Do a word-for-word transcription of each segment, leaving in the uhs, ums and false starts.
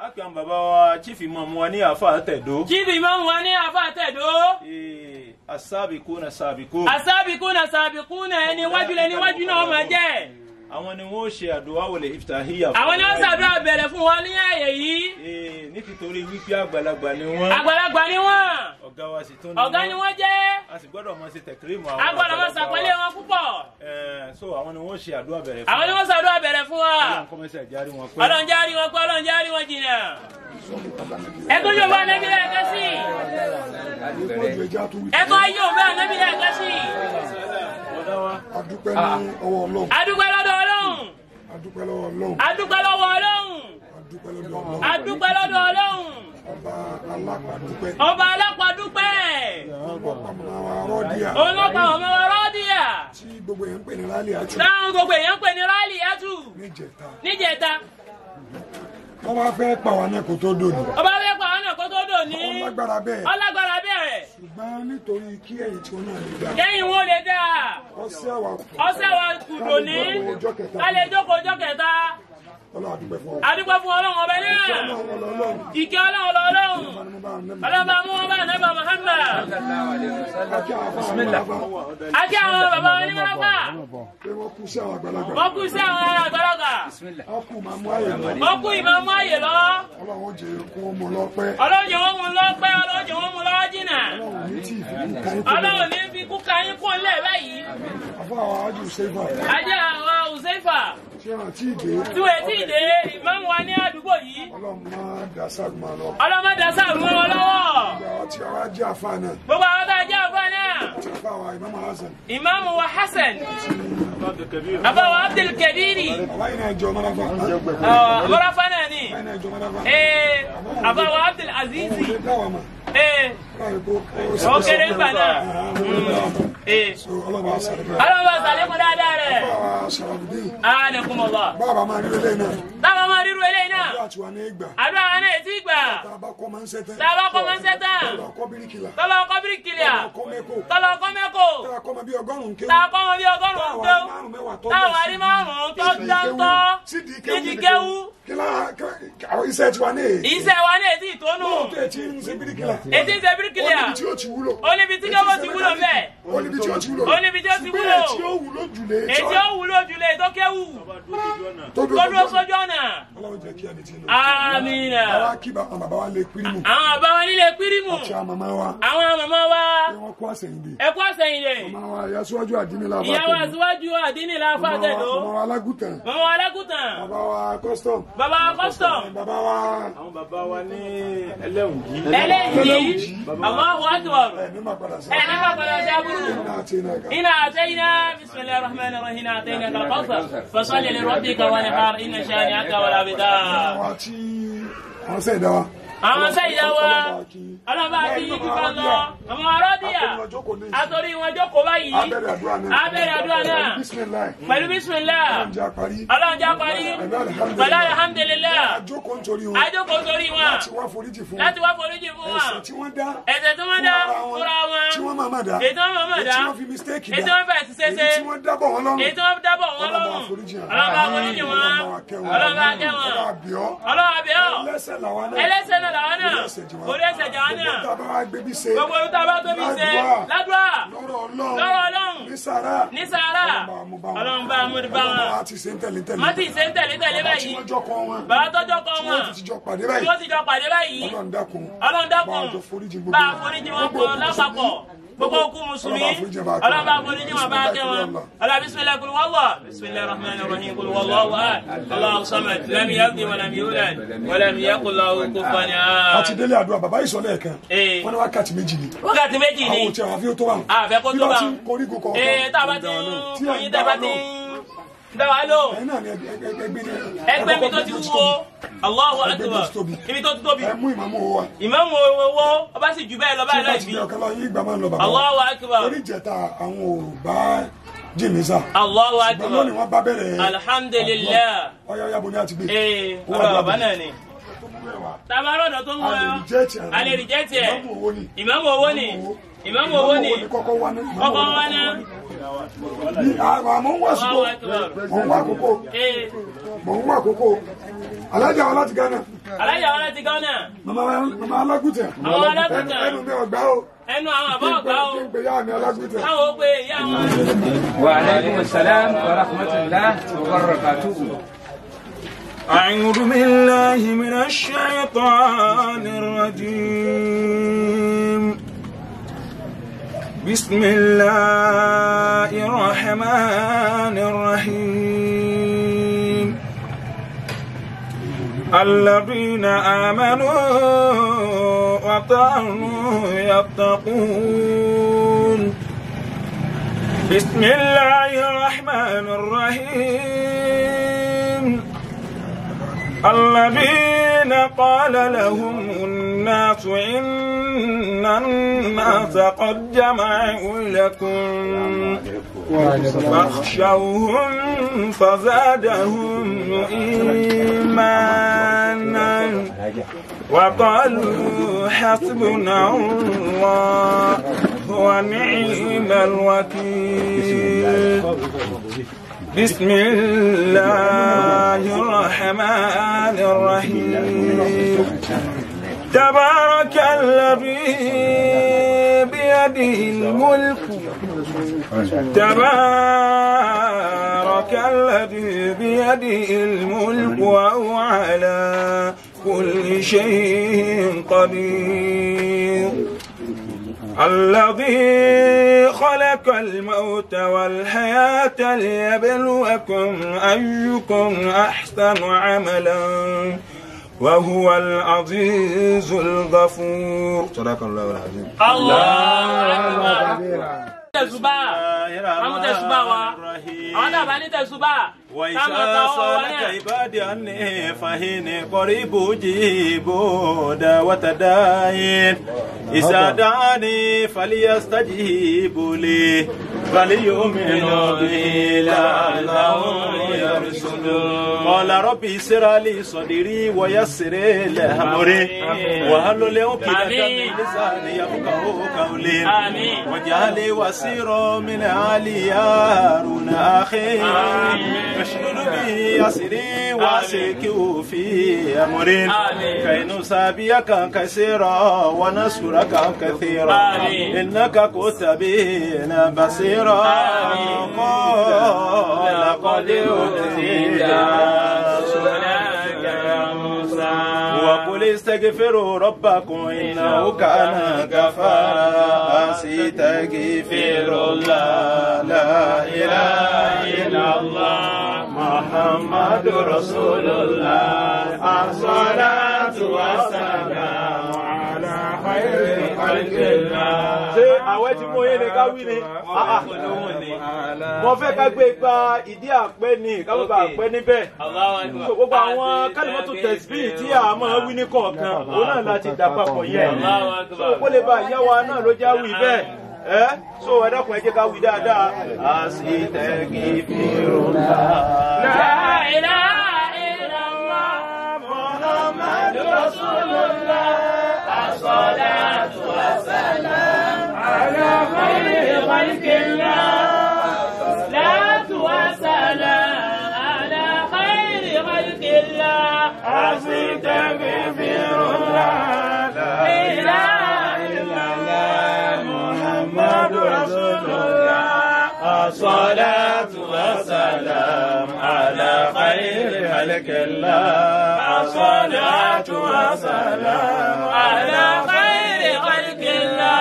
Akan baba wa chief imam wa ní Afa Tedo. Chief imam wa ní Afa Tedo. Eh, asabiquna sabiqun. Asabiquna sabiquna ẹni wájú lẹ níwájú náà máa jẹ́. Àwọn ni wọ́n ṣe àdúà wọlé iftahiyya. Àwọn ni wọ́n ṣàdúrà bẹ̀rẹ̀ fún wọn ní ààyè yìí. Eh, nítorí wípé àgbàlagbà ni wọ́n. Àgbàlagbà ni wọ́n. Ọ̀gá wa sì tún ni. Ọ̀gá ni wọ́n jẹ́. A sì gbọ́dọ̀ mọ̀ sí takrimu àwọn. A gbọ́dọ̀ mọ̀ ṣàpọ́nlé wọn púpọ̀. Eh, so àwọn ni wọ́n ṣe àdúà bẹ̀rẹ̀ fún. Àwọn ni wọ́n ṣàdúrà bẹ̀rẹ̀ fún wa. Ọlọ́run kó mẹ́sẹ̀ járí wọn pé. Ọlọ́run járí wọn pé Ọlọ́run járí wọn jìnnà. Ẹ tún yóò bá Ànábì lẹ́ẹ̀kan sí. Ẹ tún yóò bá Ànábì lẹ́ẹ̀kan sí. Adúpẹ́ ní ọwọ́ Ọlọ́run. Adúpẹ́ lọ́dọ̀ Ọlọ́run. Adúpẹ́ lọ́wọ́ Ọlọ́run. Adúpẹ́ lọ́wọ́ Ọlọ́run. Adúpẹ́ lọ́dọ̀ Ọlọ́run. Adúpẹ́ lọ́dọ̀ Ọlọ́run. Ọba alápàdúpẹ́. Ọba alápàdúpẹ́. Ọlọ́pàá ọmọ wa rọ́ọ̀díà. Ọlọ́pàá ọmọ wa rọ́ọ̀díà. Tí gbogbo èèyàn ń pè ní Rálì Àtù. Táwọn gbogbo èèyàn ń pè ní Rálì Àtù. Níjẹta. Níjẹta. Wọ́n wá fẹ́ pa wá náà kó tó dòní. Ọba fẹ́ pa wá náà kó tó dòní. Ọlágbára bẹ́ẹ̀. Ọlágbára bẹ́ẹ̀. Ṣùgbọ́n nítorí kí ẹ̀yìn tí wọ́n náà lè dá. Kẹ́yìn wọn lè dá. Ọ̀sẹ̀ àwa kù. Ọ̀sẹ̀ àwa kù dòní. Ká lè jókòó ọjọ́ kẹta. Ọlọ́run adúpẹ́ fún ọ. Adúpẹ́ fún Ọlọ́run ọbẹ̀ náà. Ìkẹ́ Ọlọ́run Ọlọ́run. Ọlọ́ba mú ọba Ànábì Muhammad. Àti àwọn bàbá wọn ní mọ́lọ́pà. Wọ́n kú sí àwọn àgbàlagbà. Wọ́n kú sí àwọn àgbàlagbà. Wọ́n kú ìmàmú ayé lọ. Wọ́n kú ìmàmú ayé lọ. Ọlọ́run ó jẹ́ kó mú lọ́pẹ́. Ọlọ́run jẹ́ wọ́n mú lọ́pẹ́. Ọlọ́run jẹ́ wọ́n mú lọ́wọ́ jìnnà. Ọlọ́run ní fi kú kayín kún lẹ̀ báyìí. Àfọ àwọn àjù Ṣẹ́fà. Ajá àwọn Uzaifa. Tí wọ́n ti dé. Tí wọ́n ti dé ìmáàmù wa ní àdúgbò yìí. Ọlọ́run máa dàsá gbọ́n lọ. Ọlọ́run máa dàsá gbọ́n wọn lọ́wọ́. Gbogbo àwọn tí wọ́n jẹ́ àfa náà. Gbogbo àwọn tá a jẹ́ àfa náà. Tí àfa wa Ìmáàmù Hasan. Ìmáàmù wa Hasan. Àbá wa Abdul Kabiri. Àwa yìí náà jọ Mọ́láfà. Mọ́láfà náà ni. Àwa yìí náà jọ Mọ́láfà. Ee, àbá wa Abdul Azizi. Ó dáwà mà. Ee, ó kéré ń bà náà. Ee, Ọlọ́run bá sàlẹ̀ fún wa. Ọlọ́run bá sàlẹ̀ fún dáadáa rẹ̀. Báwa Ṣàràfùdín. Anakumullah. Báwa máa rí eléyìí náà. Táwọn máa ríru eléyìí náà. Àdúrà tiwa ní ìgbà. Àdúrà wa náà ti gbà. Tá a bá kọ́ máa ń sẹ́tẹ̀. Tá a bá kọ́ máa ń sẹ́tẹ̀. Tọ́lọ̀ kọ́ bíríkìlà. Tọ́lọ̀ ọkọ bíríkìlà. Kọ́ mẹ́kò. Tọ́lọ̀ ọkọ mẹ́kò. Tá a kọ́ máa bí ọgọ́rùn-ún kéwù. Tá a kọ́ máa bí ọgọ́rùn-ún kéwù. Táwọn àrí márùn-ún tó dáńtọ́. Nídìí kéwù. Kílá àwọn iṣẹ́ tiwa ní èyí. Iṣẹ́ wa náà ti tónú. Tó etí ń ṣe bíríkìlà. Etí ń ṣe bíríkìlà. Ó níbi tí ó ti wúlò. Ó níbi tí kéwù ti wúlò bẹ́ẹ̀. Ó níbi tí ó ti wúlò. Ó níbi tí ó ti wúlò. Ètí ó wúlò jùlé. Ètí ó wúlò jùlé tó kéwù. Tó Tó dúró sójú ọ̀nà. Ọlọ́run jẹ́ kí ẹni tí ń lọ. Àmín. Àwa kí àwọn bàbá wa lè pírímù. Àwọn bàbá wa nílé pírímù. Àti àwọn màmá wa. Àwọn màmá wa. Pé wọ́n kó àsẹ̀yìndè. Ẹ kú àsẹ̀yìndè. Màmá wa ìyá síwájú àdínní la bá tẹ̀lé. Ìyàwó àtiwájú àdínní la fà tẹ̀dó. Màmá wa alágùtàn. Màmá wa alágùtàn. Bàbá wa custom. Bàbá wa custom. Bàbá wa. Àwọn bàbá wa ní ẹlẹ́wùjí. Ẹlẹ́yìí. Allahu akbar. Ẹ ní ma padà sá. Ẹ ní ma padà jábúrú. Iná àti iná ẹ̀ka. إنا أتينا بسم الله الرحمن الرحيم أتيناك الكوثر فصل لربك وانحر إن شانئك والأبتر. Àwọn tí wọ́n sẹ̀ dá wa. Àwọn sẹ́yìn wa ọlọ́ba àti yìí kíkọ́ lọ àwọn arọ́díyà àtòrí wọn jókòó báyìí abẹ́rẹ́ àdúrà náà pẹ̀lú bísímìlá ọlọ́run já parí pẹ̀lú alhamdulillah àjókòó nítorí wọn láti wá foríjì fún wọn ẹ̀ṣẹ̀ tí wọ́n dá fúnra wọn ètò wọn máa dá ètò wọn fẹ́ ti ṣeṣe ètò wọn dábọ̀ wọn lọ́rùn ọlọ́ba foríjì wọn ọlọ́ba akẹ́ wọn ọlọ́ba abíọ́ ẹlẹ́ṣẹ̀ náà làwọn náà orí ẹsẹ̀ jà wọn náà gbogbo ìta bá tóbi ṣe ládùúrà lọ́rọ̀ ọlọ́run ní sàárà ọlọ́run bá mú bá wọn má ti ṣe ń tẹ̀lé tẹ̀lé báyìí bàbá tọ́jọ́ kọ́ wọn tí wọ́n ti jọ pàdé báyìí ọlọ́run dákun bá a foríjì wọn pọ̀ lápapọ̀ gbogbo okú mùsùlùmí ọlọ́run bá foríjì wọn bá a kẹ́ wọn ọlọ́run bisimilayi kul wallah bisimilayi rahman rahim kul wallahu ahad Allahu samad lam yalid walam yulad walam yakul lahu kufuwan ahad. Àti délé àdúrà bàbá yìí sọ lẹ́ẹ̀kan wọ́n ní wákàtí méjì ni. Wákàtí méjì ni àwọn òtí àwọn àfihàn tó wà. àfẹ́ kó tó bá bí wọ́n ti koríko kọ̀ọ̀kan. ee tá a bá ti ń oyin tá a bá ti ń dáwà lò. ẹgbẹ́ mi tó ti wúwo Allahu akbar ibi tó ti tóbi. ẹ mú ìmáàmù owó wa. ìmáàmù owó ọba sì jù bẹ́ẹ̀ lọ báyìí láì bí. Allahu akbar. orí ìjẹta àwọn ò bá jìnnìṣà. Allahu akbar. ṣùgbọ́n lónìí wọ́n bá bẹ̀rẹ̀. alhamdulillah. ọyọ yabo ni a ti gbé. ee wúrọ̀ bàbá náà ni. tabarọ̀ dọ̀ tó ń wọ alẹ́ rìjẹ́tì ẹ̀ ìmáàmù owó ni ìmáàmù owó ni kọ́kọ́ wá ní. kọ́kọ́ wá ní. àmọ́ ń wá sùkò mò ń wá àkókò mò ń wá àkókò alájà wa láti Ghana alájà wọn láti Ghana. mama alágùtà. àwọn alágùtà. ẹnu mi ọgbà o. ẹnu àwọn àbọ̀ ọgbà o. kí n pè yá mi alágùtà. káwọn ó pe ìyá wọn. wa alaikum assalam wa rahmatullah wa barakatuh. أعوذ بالله من الشيطان الرجيم بسم الله الرحمن الرحيم الذين آمنوا وكانوا يتقون بسم الله الرحمن الرحيم الذين قال لهم الناس إن الناس قد جمعوا لكم فاخشوهم فزادهم إيمانا وقالوا حسبنا الله ونعم الوكيل بسم الله الرحمن الرحيم تبارك الذي بيده الملك تبارك الذي بيده الملك وهو على كل شيء قدير الذي خلق الموت والحياة ليبلوكم أيكم أحسن عملا وهو العزيز الغفور صدق الله العظيم. الله أكبر. تسبح أمو تسبح أنا بني تسبح وإذا سألك عبادي عني فإني قريب أجيب دعوة الداعين إذا دعاني فليستجيبوا لي فليؤمنوا بي لعلهم يرشدون. قال ربي يسر لي صدري ويسر لي أمري واحلل عقدة من لساني يفقهوا قولي واجعل لي وزيرا من آل هارون أخي اشدد به أسري وأشركه في أمري كي نسبحك كثيرا ونذكرك كثيرا إنك كنت بنا بصيرا. قال قد أوتيت سؤالك يا موسى وقل استغفروا ربكم إنه كان غفارا استغفر الله لا إله إلا الله محمد رسول الله الصلاة والسلام على خير خلق الله. ṣé àwẹ̀ tí mo yé ni ká wí ni mo fẹ́ ká gbé gba ìdí àpẹ ni ká gbé àpẹ níbẹ̀ so gbogbo àwọn kálímọ́tò tẹ̀síbí tí a máa wí ní kọ̀ọ̀kan òun náà láti dà papọ̀ yẹn so kó lè bá ìyá wa náà ló já wí bẹ́ẹ̀ ẹ́ so ẹ dákun ẹ jẹ́ ká wí dáadáa. Astaghfirullah. La ilaha illallah Muhammadur Rasulullah as-salatu was-salam ala khayri khalqillah salatu was-salam ala khayri khalqillah astaghfirullah. La ilaha illallah Muhammadur Rasulullah as-salatu was-salam ala khayri khalqillah as-salatu was-salam ala khayri khalqillah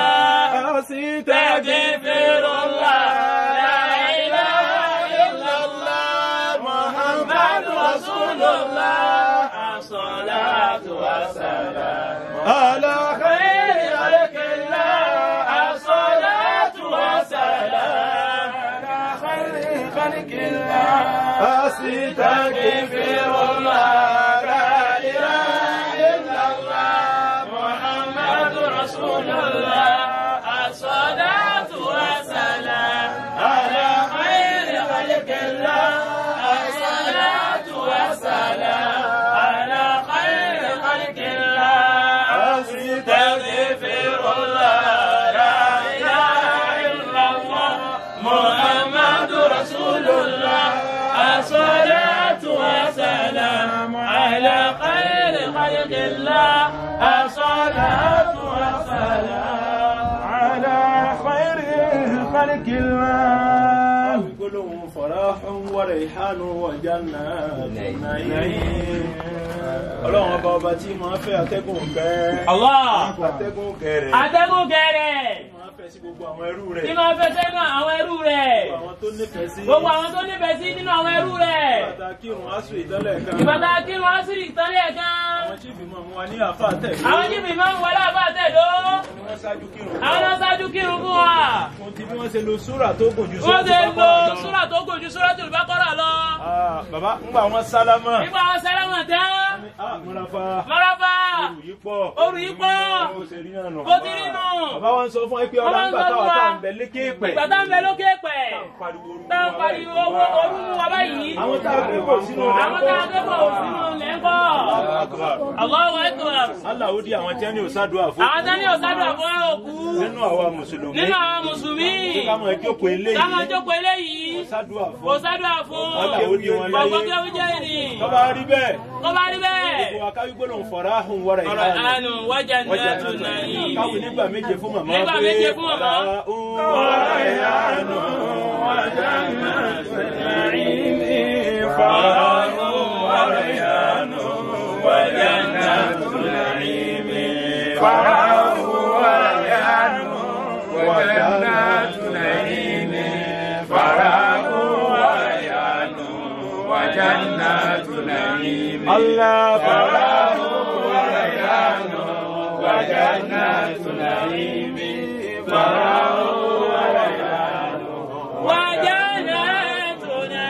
astaghfirullah. La ilaha illallah Muhammadur Rasulullah as-salatu was-salam ala khayri khalqillah as-salatu was-salam ala khayri khalqillah astaghfirullah. La ilaha illallah Muhammadur Rasulullah as-salatu was-salam ala khayri khalqillah as-salatu was-salam ala khayri khalqillah astaghfirullah. La ilaha illallah Muhammadur Rasulullah as-salatu was-salam ala khayri خلق الله الصلاة والسلام على خير خلق الله كلهم فرح وريحان وجنات نعيم ọlọ́run ọba ọba tí máa fẹ́ atẹ́gùn kẹ́ Allah atẹ́gùn kẹrẹ atẹ́gùn kẹrẹ máa fẹ́ sí gbogbo àwọn ẹrú rẹ̀ tí máa fẹ́ sẹ́nu àwọn ẹrú rẹ̀ àwọn tó nífẹ̀ẹ́ sí gbogbo àwọn tó nífẹ̀ẹ́ sí nínú àwọn ẹrú rẹ̀ ìbàdà kírun aṣọ ìtọ́lẹ̀ kan ìbàdà kírun asiri ìtọ́lẹ̀ kan àwọn chífì máa mú wa ní àfa tẹ̀lé àwọn jíbi máa ń wọlé àbá tẹ̀dó wọ́n ṣáájú kírun àwọn náà ṣáájú kírun fún wa fún ti bí wọ́n ṣe lo súrà tó gùn ju wọ́n ṣe lo lọ. súrà tó gùn ju Suratul Baqara lọ Ah, bàbá ńgbà wọn sálámà nígbà àwọn sálámà tán ah múrafa mọ́ráfà òrù yìí pọ̀ òrù yìí pọ̀ ó ṣe rí náà nù bó ti rí nù bàbá wọn sọ fún ẹ pé ọlá ńgbà táwa tá à ń bẹ lékè pẹ̀ ìgbà tá ń bẹ lókè pẹ̀ pariwo orú tá ń pariwo owó orú wa báyìí àwọn tá a gbé bò sínú àwọn tá a gbé bò sínú lẹ́ńkọ́ Allahu Akbar aláwo di àwọn tí wọn ní òsádùá fún àwọn tán ní òsádùn àfọ òkú nínú àwa mùsùlùmí nínú àwọn mùsùlùmí ká máa jókòó eléyìí ká máa jókòó eléyìí òsádùá fún òsádùn àfọ aláwo di wọn láyé ọgbọ́n kéwú jẹ́ ìní tọ́ba rí bẹ́ẹ̀ tó bá rí bẹ́ẹ̀ gbogbo akáwí gbólóhùn fọ̀rọ̀ ahùn wọ́rẹ̀ ọ̀rọ̀ ìlànà àánú wájà nàtú nàí káwí nígbà méje fún màmá nígbà méje fún màmá. wọ́rẹ̀ ìlànà wájà nàtú nàí fọ̀rọ̀ ahùn wọ́rẹ̀ ìlànà wájà nàtú nàí fọ̀rọ̀ ahùn wọ́rẹ̀ ìlànà wájà nàtú nàí fọ̀rọ̀ ahùn wọ́rẹ̀ ìlànà wájà nàtú nàí الله فراه وريان وجنات نعيم فراه وريان وجنات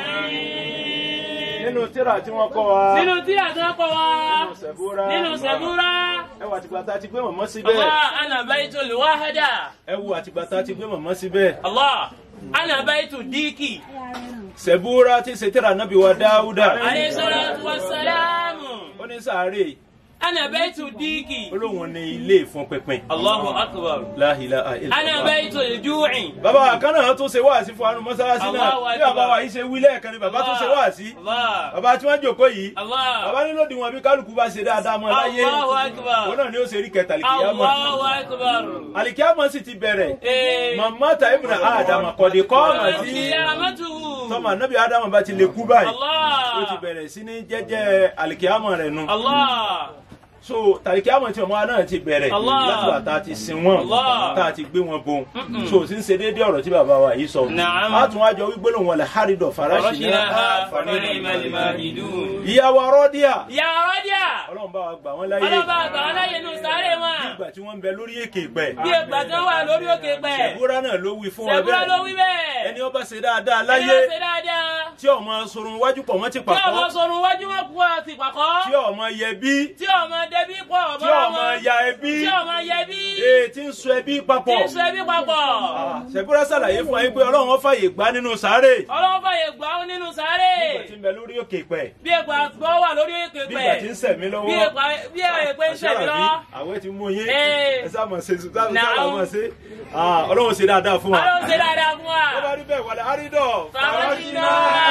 نعيم nínú tírà tí wọ́n kọ́ wa nínú tírà tí wọ́n kọ́ wa nínú sẹ̀búrà nínú sẹ̀búrà ẹ wo àtìgbà tá a ti gbé mọ̀mọ́ síbẹ̀ Allah ana baytul wahda ẹ wo àtìgbà tá a ti gbé mọ̀mọ́ síbẹ̀ Allah ana baytu diki sẹ̀búrà tí ṣe tírà nábì wa Dáúdà alayhi salatu wassalam ó ní sàárè ana baytu diki olóhùn ní ilé ìfún pínpín Allahu akbar la ilaha illa ana baytul ju'i bàbá àkànnà tó ṣe wáàsí fún anú mọ́sálásí náà Allahu bí akbar. bàbá wa yìí ṣe wí lẹ́ẹ̀kan ni bàbá tó ṣe wáàsí Allah bàbá tí wọ́n jòkó yìí Allah bàbá ní lòdì wọn bí kálukú bá ṣe dáadáa mọ́ láyé Allahu akbar òun náà ni ó ṣe rí kẹta àlìkìyàmọ́ Allahu akbar àlìkìyàmọ́ sì ti bẹ̀rẹ̀ eh màmá ta ibùnà àdàmà kọ̀dé kọ́ ọ̀mà sí qiyamatu tọ́mà nábì ádámà bá ti lè kú báyìí Allah ó ti bẹ̀rẹ̀ sí ní jẹ́jẹ́ àlìkìyàmọ́ rẹ̀ nu Allah so tàlìkìyàmọ́ tí ọmọ wa náà ti bẹ̀rẹ̀ Allah. láti wà tá a ti sin wọn Allah. tá a ti gbé wọn bon so sì ń ṣe déédéé ọ̀rọ̀ tí bàbá wa yìí sọ Na'am. a tún wá jọ wípé lòun wọlé hárídọ̀ farashina فرشناها فنعم الماهدون ìyàwó rọ́díà يا رجا ọlọ́run bá wa gbà wọ́n láyé ọlọ́ba àgbà ọláyé nù sáré wọn ìgbà tí wọ́n ń bẹ lórí èkè pẹ̀ bí ìgbà kan wà lórí òkè pẹ̀ ṣẹ̀búrà náà ló wí fún wọn ṣẹ̀búrà ló bẹ́ẹ̀ wí bẹ́ẹ̀ ẹni ó bá ṣe dáadáa ẹni láyé ó ṣe dáadáa tí ọmọ sorun wájú pọ̀ mọ́ ti tí ọmọ pàkọ́ sọ̀rùn wájú wọn kú àti pàkọ́ tí ọmọ yẹ bí tí ọmọ dẹbí pọ̀ tí ọmọ ọmọ ya ẹbí tí ọmọ yẹbí ee tí ń so ẹbí tí papọ̀ ń sọ ẹbí papọ̀ Ah, ṣẹ̀búrà ṣàlàyé fún wa pé ọlọ́run ó fàyè gbà nínú sàárè ọlọ́wọ́ fàyè gbà ó nínú sáré nígbà tí ń bẹ lórí òkè pẹ̀ bí ìgbà gbọ́ wà lórí òkè bí pẹ̀ ìgbà tí ń sẹ̀mí lọ́wọ́ bí ìgbà bí èpè ń ṣẹ̀mí lọ àwẹ̀ ti mú yín Ee. ẹ sá mọ̀ ṣe sùn sáà Nàá. mọ̀ ṣe ọlọ́run ṣe dáadáa fún wa. ọlọ́run ṣe dáadáa fún wa. ó bá rí bẹ́ẹ̀ wàlẹ̀ àrídọ̀. Farashina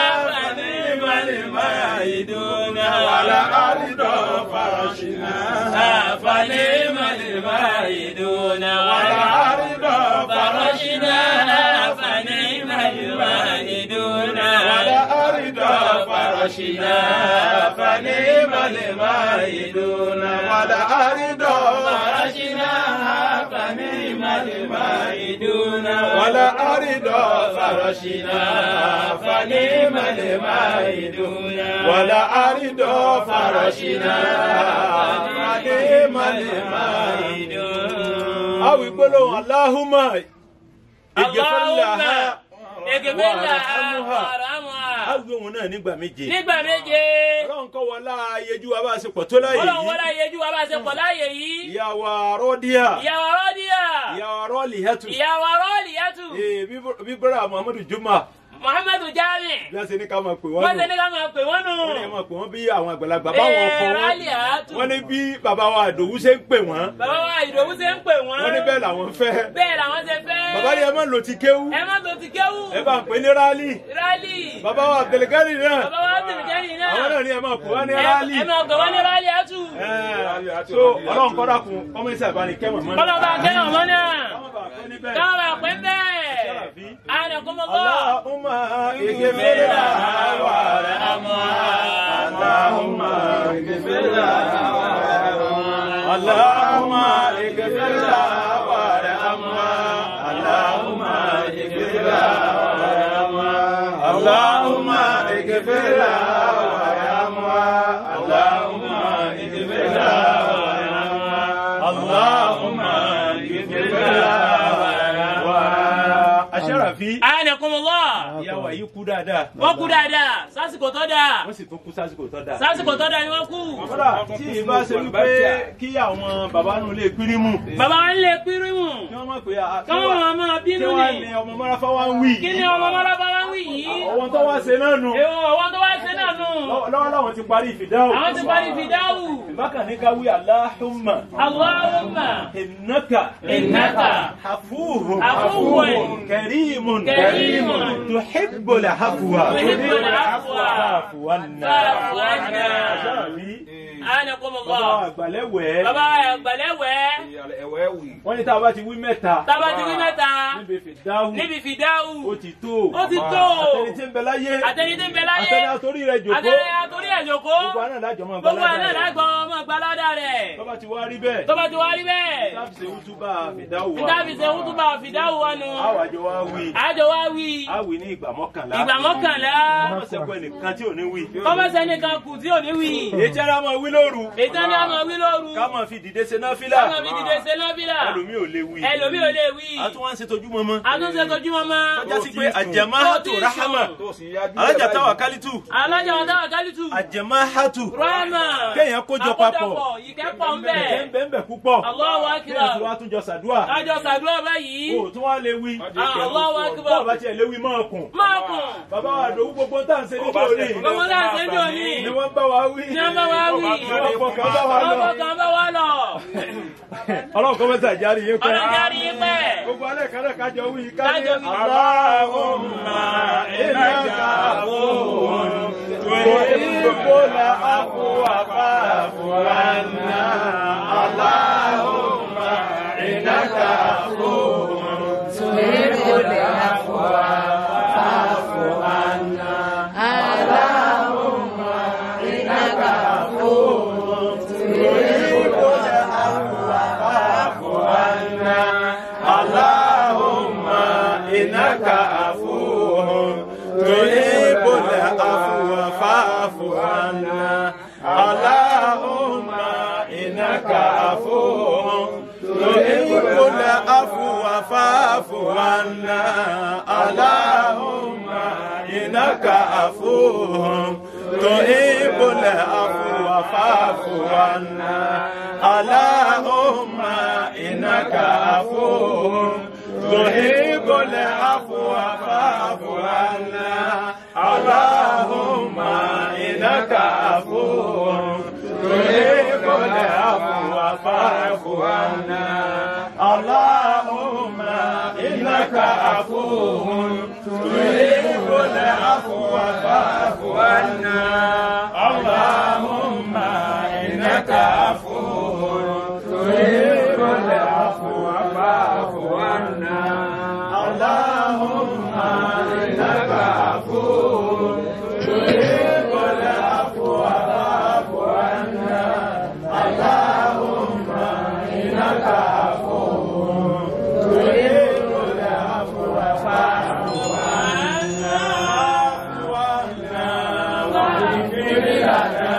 fanima limaiduna. wàlẹ̀ àrídọ̀ farashina. Fanima limaiduna. wàlẹ̀ àrídọ̀ Farashina fanima limaiduna. wàlẹ̀ àrídọ̀ farashina. fanima limaiduna. wàlẹ̀ àrídọ̀ Farashina fanima limaiduna. wàlẹ̀ àrídọ̀ فرشنا فنعم الماهدون wàlẹ̀ àrídọ̀ فرشنا فنعم الماهدون awi gbólóhùn Allahumma اللهم اغفر لها warhamha وارحمها awi òun náà nígbà méje nígbà méje ọlọ́run kọ́ wọlá ayéjú wa bá a ṣe pọ̀ tó láyé ọlọ́run wọlé yìí ayéjú wa bá ṣe pọ̀ láàyè yìí ìyàwó rọ́díà ìyàwó rọ́díà ìyàwó rọ́ọ̀lìhẹ́tù ìyàwó rọ́ọ̀lìyàtù bíbélà Muhammadu Juma Muhammadu Jami bí wọ́n ṣe ní ká máa pè wọ́n wọ́n nù ṣe ní ká máa pè wọ́n nù wọ́n ní ẹ máa pè wọ́n bí àwọn àgbàlagbà báwọn ọkọ wọn Rálíàtù wọ́n ní bí bàbá wa Àdòwú ṣe ń pè wọ́n bàbá wa Ìdòwú ṣe ń pè wọ́n wọ́n ní bẹ́ẹ̀ làwọn fẹ́ bẹ́ẹ̀ làwọn ṣe fẹ́ bàbá ní ẹ má lò ti kéwú ẹ má tó ti kéwù ẹ bá ń pè ní rálì rálì bàbá wa Abdulgani náà bàbá wa tẹ̀lẹ̀kẹ́rì náà àwọn náà ní ẹ máa pè wọ́n ní ẹ rálì ẹ máa pè wọ́n ní Rálíàtù so ọlọ́run kọ́dà kun ọmọ ìṣe àbáni kẹ́mọ̀ mọ́ni. ọlọ́run bá kẹ́mọ̀ mọ́ni. káwọn bá pẹ́ bẹ́ẹ̀. àdàkùnmọ́kọ́. Allahumma ighfir lana warhamna. Allahumma ighfir lana warhamna. Allahumma ighfir lana warhamna. Allahumma ighfir lana warhamna. Allahumma ighfir lana warhamna. Allahumma ighfir lana warhamna. Allahumma ighfir lana warhamna. Asharafi. Anakumullah. Ìyàwó yìí kú dáadáa. Wọ́n kú dáadáa. Sásìkò tó dáa. Wọ́n sì tún kú sásìkò tó dáa. Sásìkò tó dáa ni wọ́n kú. Kódà tí ìbá ṣe wípé kí àwọn bàbá nù lè pírímù. Bàbá wọn lè pírímù. Kí wọ́n mọ̀ pé a. Kí wọ́n mọ̀ máa bínú ni. Kí wọ́n ní ọmọ Mọ́ráfá wá ń wí. Kí ni ọmọ Mọ́ráfá wá ń wí yìí? Ọwọ́n tó wá ṣe náà nù. Ọwọ́n tó wá ṣe náà nù. Lọ́wọ́ láwọn ti parí ìfìdáhù. Àwọn ti parí ìfìdáhù. Ìbákan ní ká wí Allahumma. Allahumma. Innaka. Innaka. Hafuhun. Hafuhun. Karimun. Karimun. Tuhibbul afwa. Tuhibbul afwa. Fa'fu anna. Fa'fu anna. Bàbá àgbàlẹ́wẹ̀. Bàbá àgbàlẹ́wẹ̀. Wọ́n ní tá a bá ti wí mẹ́ta. Tá a bá ti wí mẹ́ta. Níbi fìdáhù. Níbi fìdáhù. Ó ti tó. Ó ti tó. Àtẹni tí ń bẹ láyé. Àtẹni tí ń bẹ láyé. Àtẹni àtòrí rẹ̀ jòkó. Àtẹni àtòrí rẹ̀ jòkó. Gbogbo àná lájọ mọ́ Gbogbo àná lájọ mọ́ gbalada rẹ̀. Tó bá ti wá rí bẹ́ẹ̀. Tó bá ti wá rí bẹ́ẹ̀. Táàbì ṣe wútúbà fìdáhù wa. Táàbì ṣe wútúbà fìdáhù wa nù. Àwọn àjọ wa wí. Àjọ wa wí. A wí ní ìgbà mọ́kànlá. Ìgbà mọ́kànlá. Wọ́n sẹ́kọ̀ọ́ ẹnìkan tí ò ní wí. Kọ́mọ́sẹ́ nìkan kù tí ò ní wí. Ètí ara máa wí lóru. Ètí ara máa wí lóru. Ká máa fi dìde ṣe náfìlà. Ká máa fi dìde ṣe náfìlà. Ẹlòmí ò lè wí. Ẹlòmí ò lè wí. A tún wá ń ṣe tojúmọ́ mọ́. A tún ṣe tojúmọ́ mọ́. Tọ́já sí pé àjẹmáhàtù ráhámà. Alájà táwà kálítù. Alájà táwà kálítù. Àjẹmáhàtù. Ráhámà. Kéèyàn kójọ papọ̀. Ìkẹ́ pọ̀ ń bẹ̀. Ìkẹ́ ń bẹ̀ ń bẹ̀ púpọ̀. Allahu akbar. Kéèyàn tí wàá tún jọ sàdúà. A jọ sàdúà báyìí. O tún wá lè wí. Allahu akbar. Bọ́ọ̀ bá tiẹ̀ lè wí máa kùn. Máa kùn. Bàbá wa lòwú gbogbo tá à ń ṣe níjọ́ òní. Gbogbo tá à ń ṣe níjọ́ òní. Ni wọ́n bá wa wí. Ni wọ́n bá wa wí. Wọ́n fọkàn bá wa lọ. Wọ́n fọkàn bá wa lọ. Ọlọ́run kọ́ mẹ́ta járí yín pẹ́. Ọlọ́run járí yín pẹ́. Gbogbo alẹ́ kan náà kájọ wí. Kájọ wí. Allahumma innaka afuwwun tuhibbul afwa fa'fu anna. Allahumma innaka afuwwun tuhibbul afwa fa'fu anna. Allahumma innaka afuwwun tuhibbul afwa fa'fu anna. Allahumma innaka afuwwun tuhibbul afwa fa'fu anna. Allahumma innaka afuwwun tuhibbul afwa fa'fu anna. Allahumma innaka afuwwun tuhibbul afwa fa'fu anna. Allahumma innaka afuwwun tuhibbul afwa fa'fu anna. Allahumma innaka afuwwun tuhibbul afwa fa'fu anna. Allahumma innaka afuwwun tuhibbul afwa fa'fu anna. Allahumma innaka afuwwun tuhibbul afwa fa'fu anna. Allahumma innaka afuwwun tuhibbul afwa fa'fu anna. Allahumma innaka afuwwun tuhibbul afwa fa'fu anna. Waghfir lana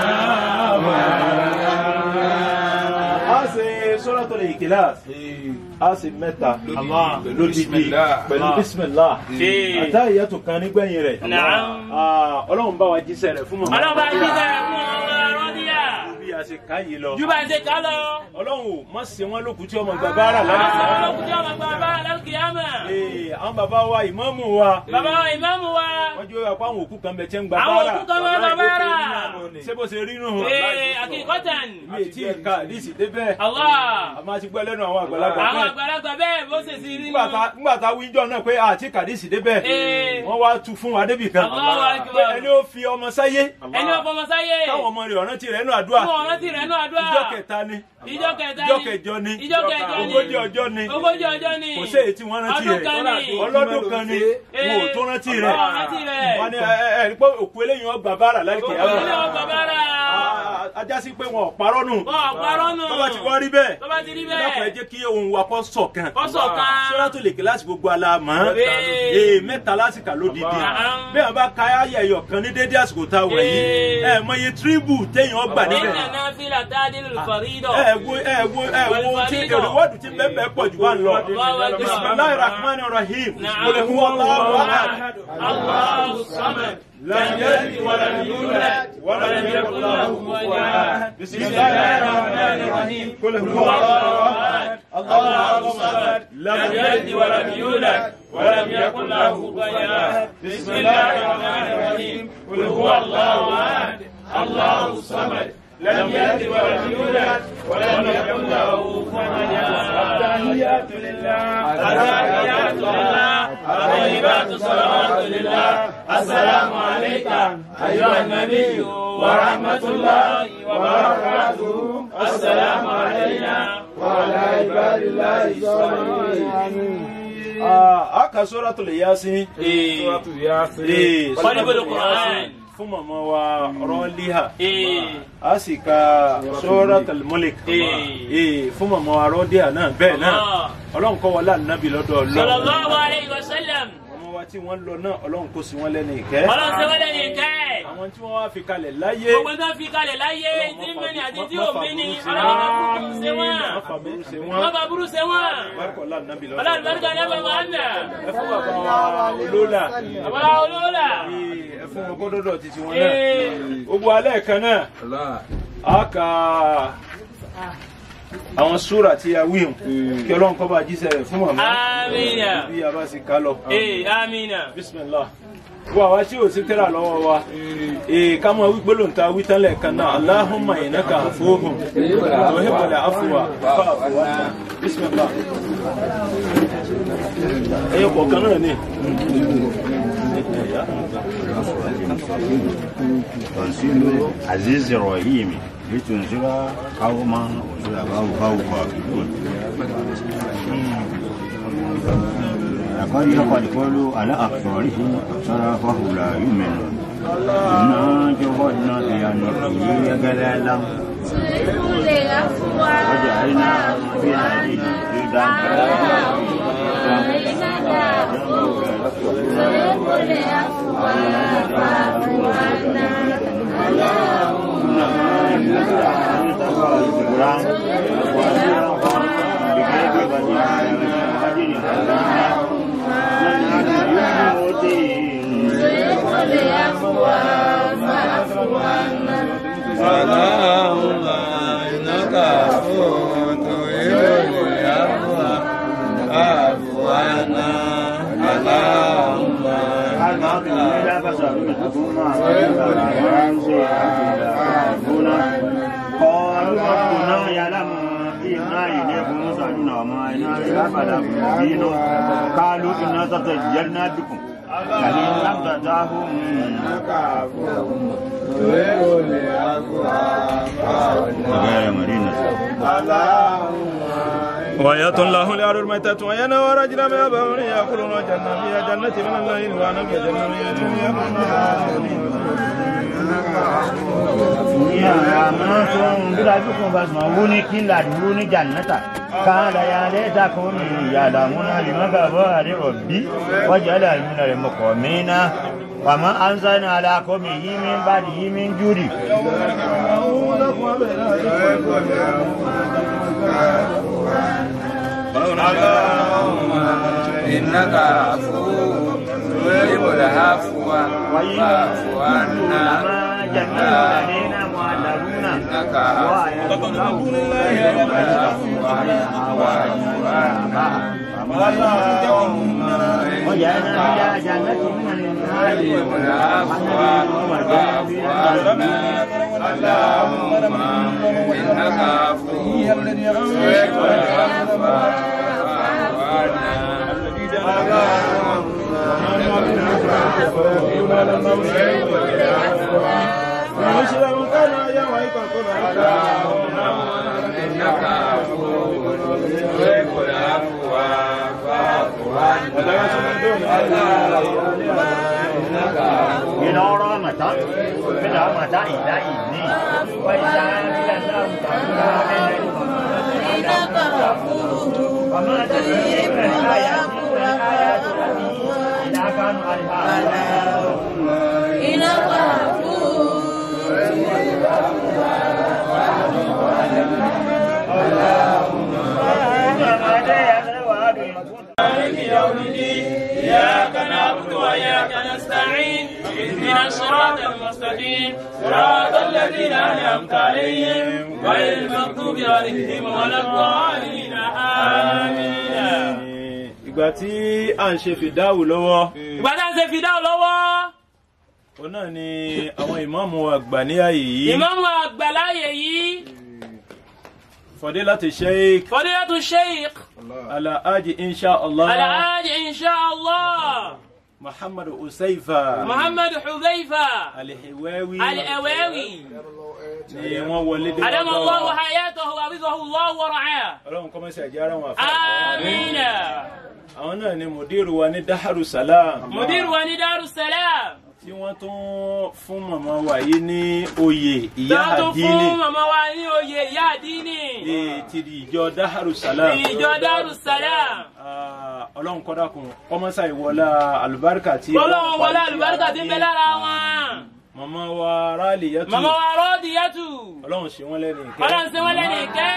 Suratul Ikhlas. a sì mẹ́ta lódìdí pẹ̀lú bísímìlá àtàyàtò kan nígbẹ̀yìn rẹ̀ ọlọ́run bá wa jíṣẹ́ rẹ̀ fún mọ̀. ọlọ́run bá jíṣẹ́ rẹ̀ fún ọmọ rọ́díà. bí a ṣe ká yìí lọ. ju bá a ṣe ká lọ. ọlọ́run ò má ṣe wọ́n lókùn tí ọmọ gbàgbára lálẹ́ àwọn bàbá wa ìmáàmù wa. bàbá wa ìmáàmù wa. wọ́n jẹ́ àpá àwọn òkú kan bẹ̀ tẹ́ ń gbà bára. àwọn òkú kan bẹ̀ gbà bára. ṣé bó ṣe rí nù. ee akíkọ́tàn. mi ì tí ì ka àdìsí débẹ̀. Allah. a máa ti gbọ́ lẹ́nu àwọn àgbàlagbà bẹ́ẹ̀. àwọn àgbàlagbà bẹ́ẹ̀ bó ṣe ti rí nù. nígbà tá a wíjọ náà pé àti kàdìsí débẹ̀. wọ́n wá tu fún wa débì kan. ẹni ó fi ọmọ sáyé. ẹni ó fọmọ sáyé. káwọn ọmọ rẹ̀ ọ̀rántí rẹ̀ nù àdúrà. ọ̀rántí rẹ̀ nù àdúrà. ìjọ kẹta ni. ìjọ kẹta ni. ìjọ kẹjọ ni. ìjọ kẹjọ ni. ogójì ọjọ́ ni. ogójì ọjọ́ ni. kò sí èyí tí wọ́n rántí rẹ̀. ọlọ́dún kan ni. wọn ò tó rántí rẹ̀. wọ́n ní ẹ ẹ pé òkú eléyìí wọn gbà bára láì kẹ́ òkú eléyìí wọn gbà bára. ajá sí pé wọn ò parọ́ nù. wọn ò parọ́ nù. tó bá ti wá rí bẹ́ẹ̀. tó bá ti rí bẹ́ẹ̀. dákun ẹ jẹ́ kí ohun wa kọ́ ṣọ̀kan. kọ́ ṣọ̀kan. sọ́dọ̀tò lè kíláàsì gbogbo aláàmọ́. ee mẹ́ta lásìkò lódìdí. bẹ́ẹ̀ bá ka ayé ẹ̀yọ̀ kan ní dédé àsìkò tá a wẹ̀ yìí. ẹ mọ iye tíríbù téèyàn gbà níbẹ̀. ẹ wo ẹ wo ẹ wo tí èrèwọ́dù tí bẹ́ẹ̀ bẹ́ẹ̀ pọ̀ jù wá lọ. bisimilayi rahman rahim. qul huwa Allahu ahad. Allahu samad. لم يلد ولم يولد ولم يكن له كفوا احد بسم الله الرحمن الرحيم قل هو الله احد الله الصمد لم يلد ولم يولد ولم يكن له كفوا احد بسم الله الرحمن الرحيم قل هو الله احد الله الصمد لم يلد ولم يولد ولم يكن له كفوا احد التحيات لله التحيات لله الطيبات الصلوات لله السلام عليك أيها النبي ورحمة الله وبركاته السلام علينا وعلى عباد الله الصالحين. aka suratul yasin. suratul yasin. qulubul Qur'an. fún màmá wa rọ́líhà. a sì ka suratul mulk. fún màmá wa rọ́díhà náà bẹ́ẹ̀ náà ọlọ́run kọ́ wọlé ànábì lọ́dọ̀ ọlọ́run. sallallahu alayhi wa sallam. tí wọ́n lọ náà ọlọ́run kò sí wọn lẹ́nu ìkẹ́. ọlọ́run sí wọn lẹ́nu ìkẹ́. àwọn tí wọ́n wá fi kalẹ̀ láyé. gbogbo tó fi kalẹ̀ láyé tí mẹ́ni àti tí ò mẹ́ni ọlọ́run ṣe wọ́n. wọ́n bá burú ṣe wọ́n. ọlọ́run barika lẹ́bàá máa ń nà. ẹ fún bàbá wa olóòlà. bàbá olóòlà. ẹ fún wọn gbọ́dọ̀dọ̀ títí wọn náà. gbogbo alẹ́ kan náà a kà àwọn súrà tí a wí kí ọlọ́run kó bá jíṣẹ́ rẹ̀ fún màmá. amina. bí a bá sì ká lọ. ee amina. bisimilah. wọ́n àwa tí ò sí tẹ́lá lọ́wọ́ wa. ee ká máa wí gbólóhùn tá a wí tán lẹ́ẹ̀kan náà Allahumma innaka afuwwun tuhibbul afwa fa'fu anna. bisimilah. ẹyọ kọ̀ọ̀kan náà ni. Tanzilu Aziz Rahim لتنذر قوما فوق فوق لقد يقد قالوا على أكثرهم أكثر فهو لا يؤمنون إنا جهدنا بأنه يقلل وجعلنا في هذه قالوا ربنا يعلم إنا إليكم مرسلون وما إنا إلا بلاغ مبين قالوا إنا تطيرنا بكم لئن لم تنتهوا غير مدينة وآيات الله لأهل الميتة وينا ورجل ما يبغون يأكلون جنة فيها جنة من الليل وعنب جنة من يأكلون يا ما تون بلادكم فاسمعوني كلا دوني جنة قال يا ليتكم يعلمون بما كفر ربي وجعل من المقومين وما أنزلنا على قومه من بعده من جود اللهم إنك عفو تحب العفو فاعف عنا إنك عفو اللهم وجعلنا إلى جنة من النار اللهم إنك عفو تحب العفو إنك عفو تحب العفو إن رحمة من رحمة إلهي وإذا لم إنك غفور وما تدري من الآيات والآيات التي إذا كانوا عنها إنك غفور مالك يوم الدين إياك نعبد وإياك نستعين اهدنا الصراط المستقيم صراط الذين أنعمت عليهم غير المغضوب عليهم ولا الضالين آمين. ìgbà tí à ń ṣe fìdáwù lọ́wọ́. ìgbà tí à ń ṣe fìdáwù lọ́wọ́. òun náà ni àwọn ìmáàmù àgbà ní ààyè yìí. ìmáàmù àgbà láàyè yìí. فضيلة الشيخ فضيلة الشيخ الحاج إن شاء الله الحاج إن شاء الله محمد حذيفة محمد حذيفة الهواوي الهواوي أدام الله حياته وحفظه الله ورعاه. اللهم كما سيجارا وفاء آمين. àwọn náà ni mùdírù wa ní Darussalam. mùdírù wa ní Darussalam. tí wọ́n tún fún màmá wa yìí ní oyè ìyá àdínì. tí wọ́n tún fún màmá wa ní oyè ìyá àdínì. ti di ìjọ Darussalam. ìjọ Darussalam. ọlọ́run kọ́dà kún kọ́mọ́sá ìwọlá àlùbáríkà tí. ọlọ́run wọlé àlùbáríkà tí ń bẹ lára wọn. màmá wa Rálíyátù. màmá wa Rádíyátù. ọlọ́run ṣe wọ́n lẹ́nu ìkẹ́. ọlọ́run ṣe wọ́n lẹ́nu ìkẹ́.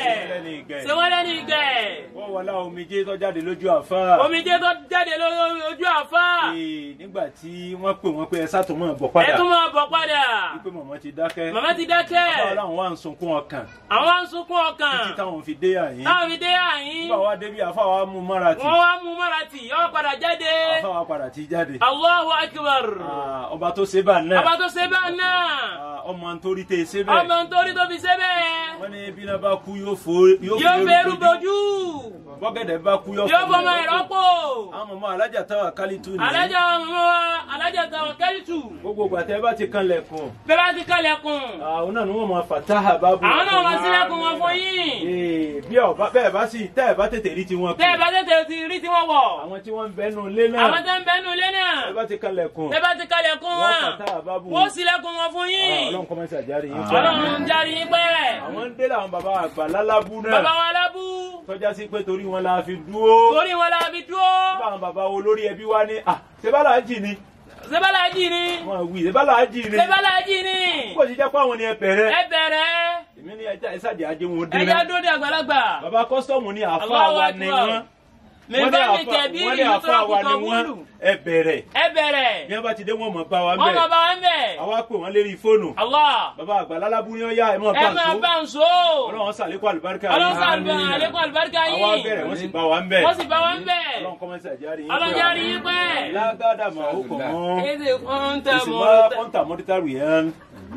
ṣe wọ́n lẹ́nu ìkẹ́. wọ́n wọlá omijé tó jáde lójú àfá. omijé tó jáde lójú àfá. nígbà tí wọ́n pè wọ́n pé ẹ sátò mọ́ bọ̀ padà. ẹ tún mọ́ bọ̀ padà. wípé màmá ti dákẹ́. màmá ti dákẹ́. àwọn wa ń sunkún ọkàn. àwọn wa ń sunkún ọkàn. títí táwọn fi dé àyín. táwọn fi dé àyín. nígbà wa débi àfá wa mú mọ́ra tì. wọ́n wá mú mọ́ra tì yọ padà jáde. àfá wa padà ti jáde. Allahu akbar. ọba tó ṣe bá náà. ọba tó ṣe bá náà. ọmọ nítorí tẹ ṣe bẹ́ẹ̀. ọmọ nítorí tó fi ṣe bẹ́ẹ̀. wọ́n ní bí náà bá kú yóò fò yóò fẹ́rù bojú. bọ́gẹ̀dẹ̀ bá kú yóò fọmọ ìrọ́pò. àwọn ọmọ alájà táwa kálítù ni. alájà ọmọ alájà táwa kálítù. gbogbo gbàtẹ́ bá ti kan lẹ̀kùn. bẹ́ẹ̀ bá ti kan lẹ̀kùn. àwọn náà ni wọ́n máa fàtáhà bábù. àwọn náà máa sílẹ̀kùn wọn fún yín. bí ọba bẹ́ẹ̀ bá sì tẹ́ ẹ̀ bá tètè rí tiwọn kù. tẹ́ ẹ̀ bá tètè rí tiwọn wọ̀. àwọn tí wọ́n ń bẹnu lé náà. àwọn tí wọ́n ń bẹnu lé náà. bẹ́ẹ̀ bá ti kan lẹ̀kùn. bẹ́ẹ̀ bá ti kan lẹ̀kùn wọn. wọ́n fàtáhà bábù. wọ́n sílẹ̀kùn wọn fún yín. ọlọ́run kọ́ mẹ́sà járe yín pẹ́. ọlọ́run járe yín pẹ́. àwọn ń dé làwọn bàbá àgbà lálábù náà. bàbá wa lábù. tọ́já sí pé torí wọn la fi dúró. torí wọn la fi dúró. báwọn bàbá wo lórí ẹbí wa ní à ṣebálà jì ni. ṣebálà jì ni. wọn wí ṣebálà jì ni. ṣebálà jì ni. kó o ti jẹ́ pé àwọn ni ẹ bẹ̀rẹ̀. ẹ bẹ̀rẹ̀. èmi ní ẹja ìsàjì ajé wọn dé. ẹja dúró de àgbàlagbà. bàbá kọ́sítọ́ọ̀mù ní àfa wa ni wọ́n. wọ́n ní àfa wa ni wọ́n ẹ bẹ̀rẹ̀. ẹ bẹ̀rẹ̀. bí wọ́n bá ti dé wọn mọ̀ bá wa ń bẹ̀. wọ́n mọ̀ bá wa ń bẹ̀. àwa pè wọ́n lérí fóònù. Allah. bàbá àgbà lálábù ni wọ́n yá ẹ mọ̀ ẹ máa bá ń so. ọlọ́run sàlékún àlùbáríkà yìí. ọlọ́run sàlékún àlùbáríkà yìí. àwa bẹ̀rẹ̀ wọ́n sì bá wa ń bẹ̀. wọ́n sì bá wa ń bẹ̀. ọlọ́run kọ́mẹ́sì àjárí yín pẹ́. ọlọ́run járí yín pẹ́. lágádà máa ó kọ̀ mọ́. èdè kọ́ńtà kọ́ńtà mọ́títàrú yẹn.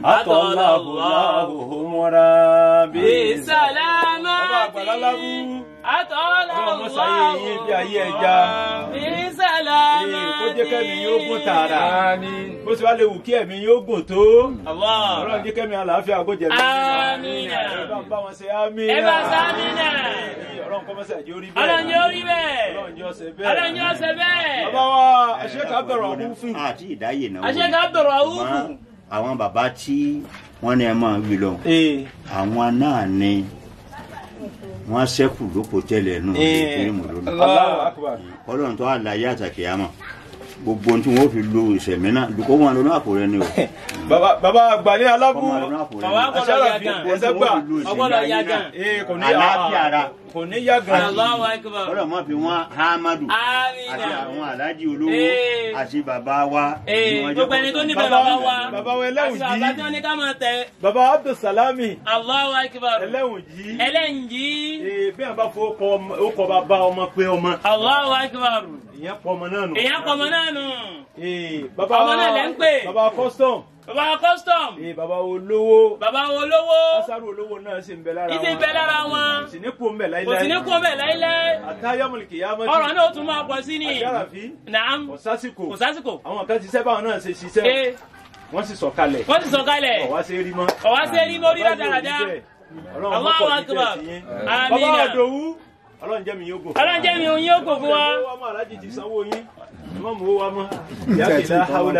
atọ́láhùláhù mọ́ra bí sálámà bàbá àgbà lálábù. atọ́láhùláhù bí ayé ẹja. bí sálámà kó jẹ́ kẹ́mi yóò gùn tààrà. bó ṣe wá lè wù kí ẹ̀mí yóò gùn tó. ọlọ́run jẹ́ kẹ́mi àlàáfíà kó jẹ̀mí. àmín. ẹ bá ń bá wọn ṣe àmín. ẹ bá sámín náà. ọlọ́run kọ́ mọ́sẹ̀ àjẹ́ orí bẹ́ẹ̀. ọlọ́run yóò rí bẹ́ẹ̀. ọlọ́run yóò ṣe bẹ́ẹ̀. ọlọ́run yóò ṣe bẹ́ẹ̀. bàbá wa Sheikh Abdurrauf. àti ìdáyè náà. Sheikh Abdurrauf. àwọn bàbá tí wọ́n ní ẹ máa wí lọ. àwọn náà ni wọ́n ṣẹ́kù lóko tẹ́lẹ̀ nù. Allahu Akbar. ọlọ́run tó àlàyé àtàkìyàmọ̀ gbogbo tí wọ́n fi lo ìṣẹ̀mí náà dùkọ́ wọn lọ́nà àpò rẹ ni o. bàbá bàbá àgbà ní alábù bàbá gbọ́dọ̀ yàgàn ẹsẹ̀ gbà ọgbọ́dọ̀ yàgàn ee kò ní àlàáfíà ara kò ní yàgàn. Allahu akbar. ọlọ́ mọ́ fi wọ́n Ahmadu àti àwọn aláàjì olówó àti bàbá wa. gbogbo ẹni tó níbẹ̀ bàbá wa bàbá wa ẹlẹ́wùn àti bàbá tí wọ́n ní ká máa tẹ. bàbá Abdulsalami Allahu akbar. ẹlẹ́wùn jí ẹlẹ́yìn jí. ee bí wọn bá fọ ọkọ bàbá ọmọ pé ọmọ. Allahu akbar. ìyẹn pọ ọmọ náà nù. ìyẹn pọ ọmọ náà nù. ee bàbá ọmọ náà lẹ́ ń pè. bàbá custom. bàbá custom. ee bàbá olówó. bàbá olówó. asaru olówó náà sì ń bẹ lára wọn. ìsì ń bẹ lára wọn. kò sì ní kú ń bẹ láíláí. kò sì ní kú ń bẹ láíláí. àtàyàmùlì kìyàmọ́tì. ọ̀rọ̀ náà ó tún máa pọ̀ sí ni. àjàràfí. naam. kò sásìkò. kò sásìkò. àwọn kan ti sẹ́bà náà ṣe ṣiṣẹ́. wọ́n sì sọ̀kalẹ̀. wọ́n sì sọ̀kalẹ̀. ọ̀wá ṣe rí mọ́. ọ̀wá ṣe rí mọ́ rí dáadáa. Allahu akbar. Bàbá Àdòwú. Ọlọ́run jẹ́ mi yóò gò. Ọlọ́run jẹ́ mi yóò gò fún wa. Ọmọ alájì ti sanwó yín. Ọmọ mú wa mọ́. Ìyá kìí lá haúdà.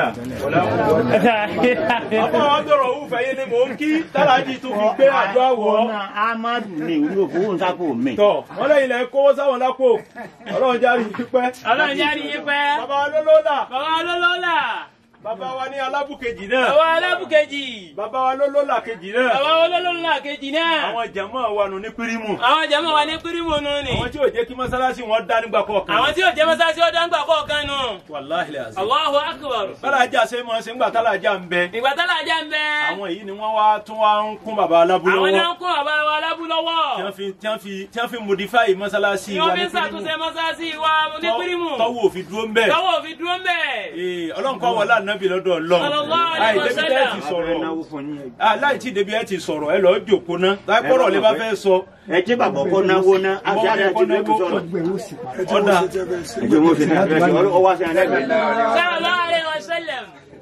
Àpò àwọn dọ̀rọ̀ òwú fẹ́yé ni mò ń kí. Tálájì tó fi gbé àjọ àwọ̀. ọ̀nà Ahmadu ni orí òfowó ń sápò mi. Tọ̀ wọ́n lẹ́yìn lẹ́ kówó sáwọn lápò. Ọlọ́run járí yín pẹ́. Ọlọ́run járí yín pẹ́. Bàbá Olólólà. Bàbá Olólólà. Bàbá wa ní alábùkejì náà. Bàbá alábùkejì. Bàbá wa lólólà kejì náà. Bàbá olólólà kejì náà. Àwọn jàmọ́ wa nù ní pírímù. Àwọn jàmọ́ wa ní pírímù nù ni. Àwọn tí ò jẹ́ kí mọ́sálásí wọn dá nígbà kọ̀ọ̀kan. Àwọn tí ò jẹ́ mọ́sálásí wọn dá nígbà kọ̀ọ̀kan nù. Wàláhì làzim. Allahu akbar. Tálájà ṣe mọ́ ṣe ń gbà tálájà ń bẹ. Ìgbà tálájà ń bẹ. Àwọn yìí ni wọ́n wá tún wá ń kún bàbá alábú lọ́wọ́. Àwọn náà ń kún bàbá wa alábú lọ́wọ́. Tí wọ́n fi tí wọ́n fi tí wọ́n fi modify mọ́sálásí wa ní pírímù. Tí wọ́n fi ṣàtúnṣe mọ́sálásí wa ní pírímù. Tọ́wọ́ òfin dúró ń bẹ̀. Tọ́wọ́ òfin dúró ń bẹ̀. Ee Ọlọ́run kọ́ wọlé ànábì lọ́dọ̀ Ọlọ́run. Láì débi tẹ́ ti sọ̀rọ̀. Láì tí débi ẹ ti sọ̀rọ̀ ẹ lọ́ọ́ jòkó ná. Láì kọ́rọ̀ lè bá fẹ́ sọ. ẹ jẹ́ bàbá kọ́ náwó ná àti àti àti ìlú sọ̀rọ̀. Ọ̀dà. ẹjọ́ mo fi ní àti àti ọwọ́ sí àlẹ́gbẹ̀ẹ́. Sallallahu alaihi wasallam.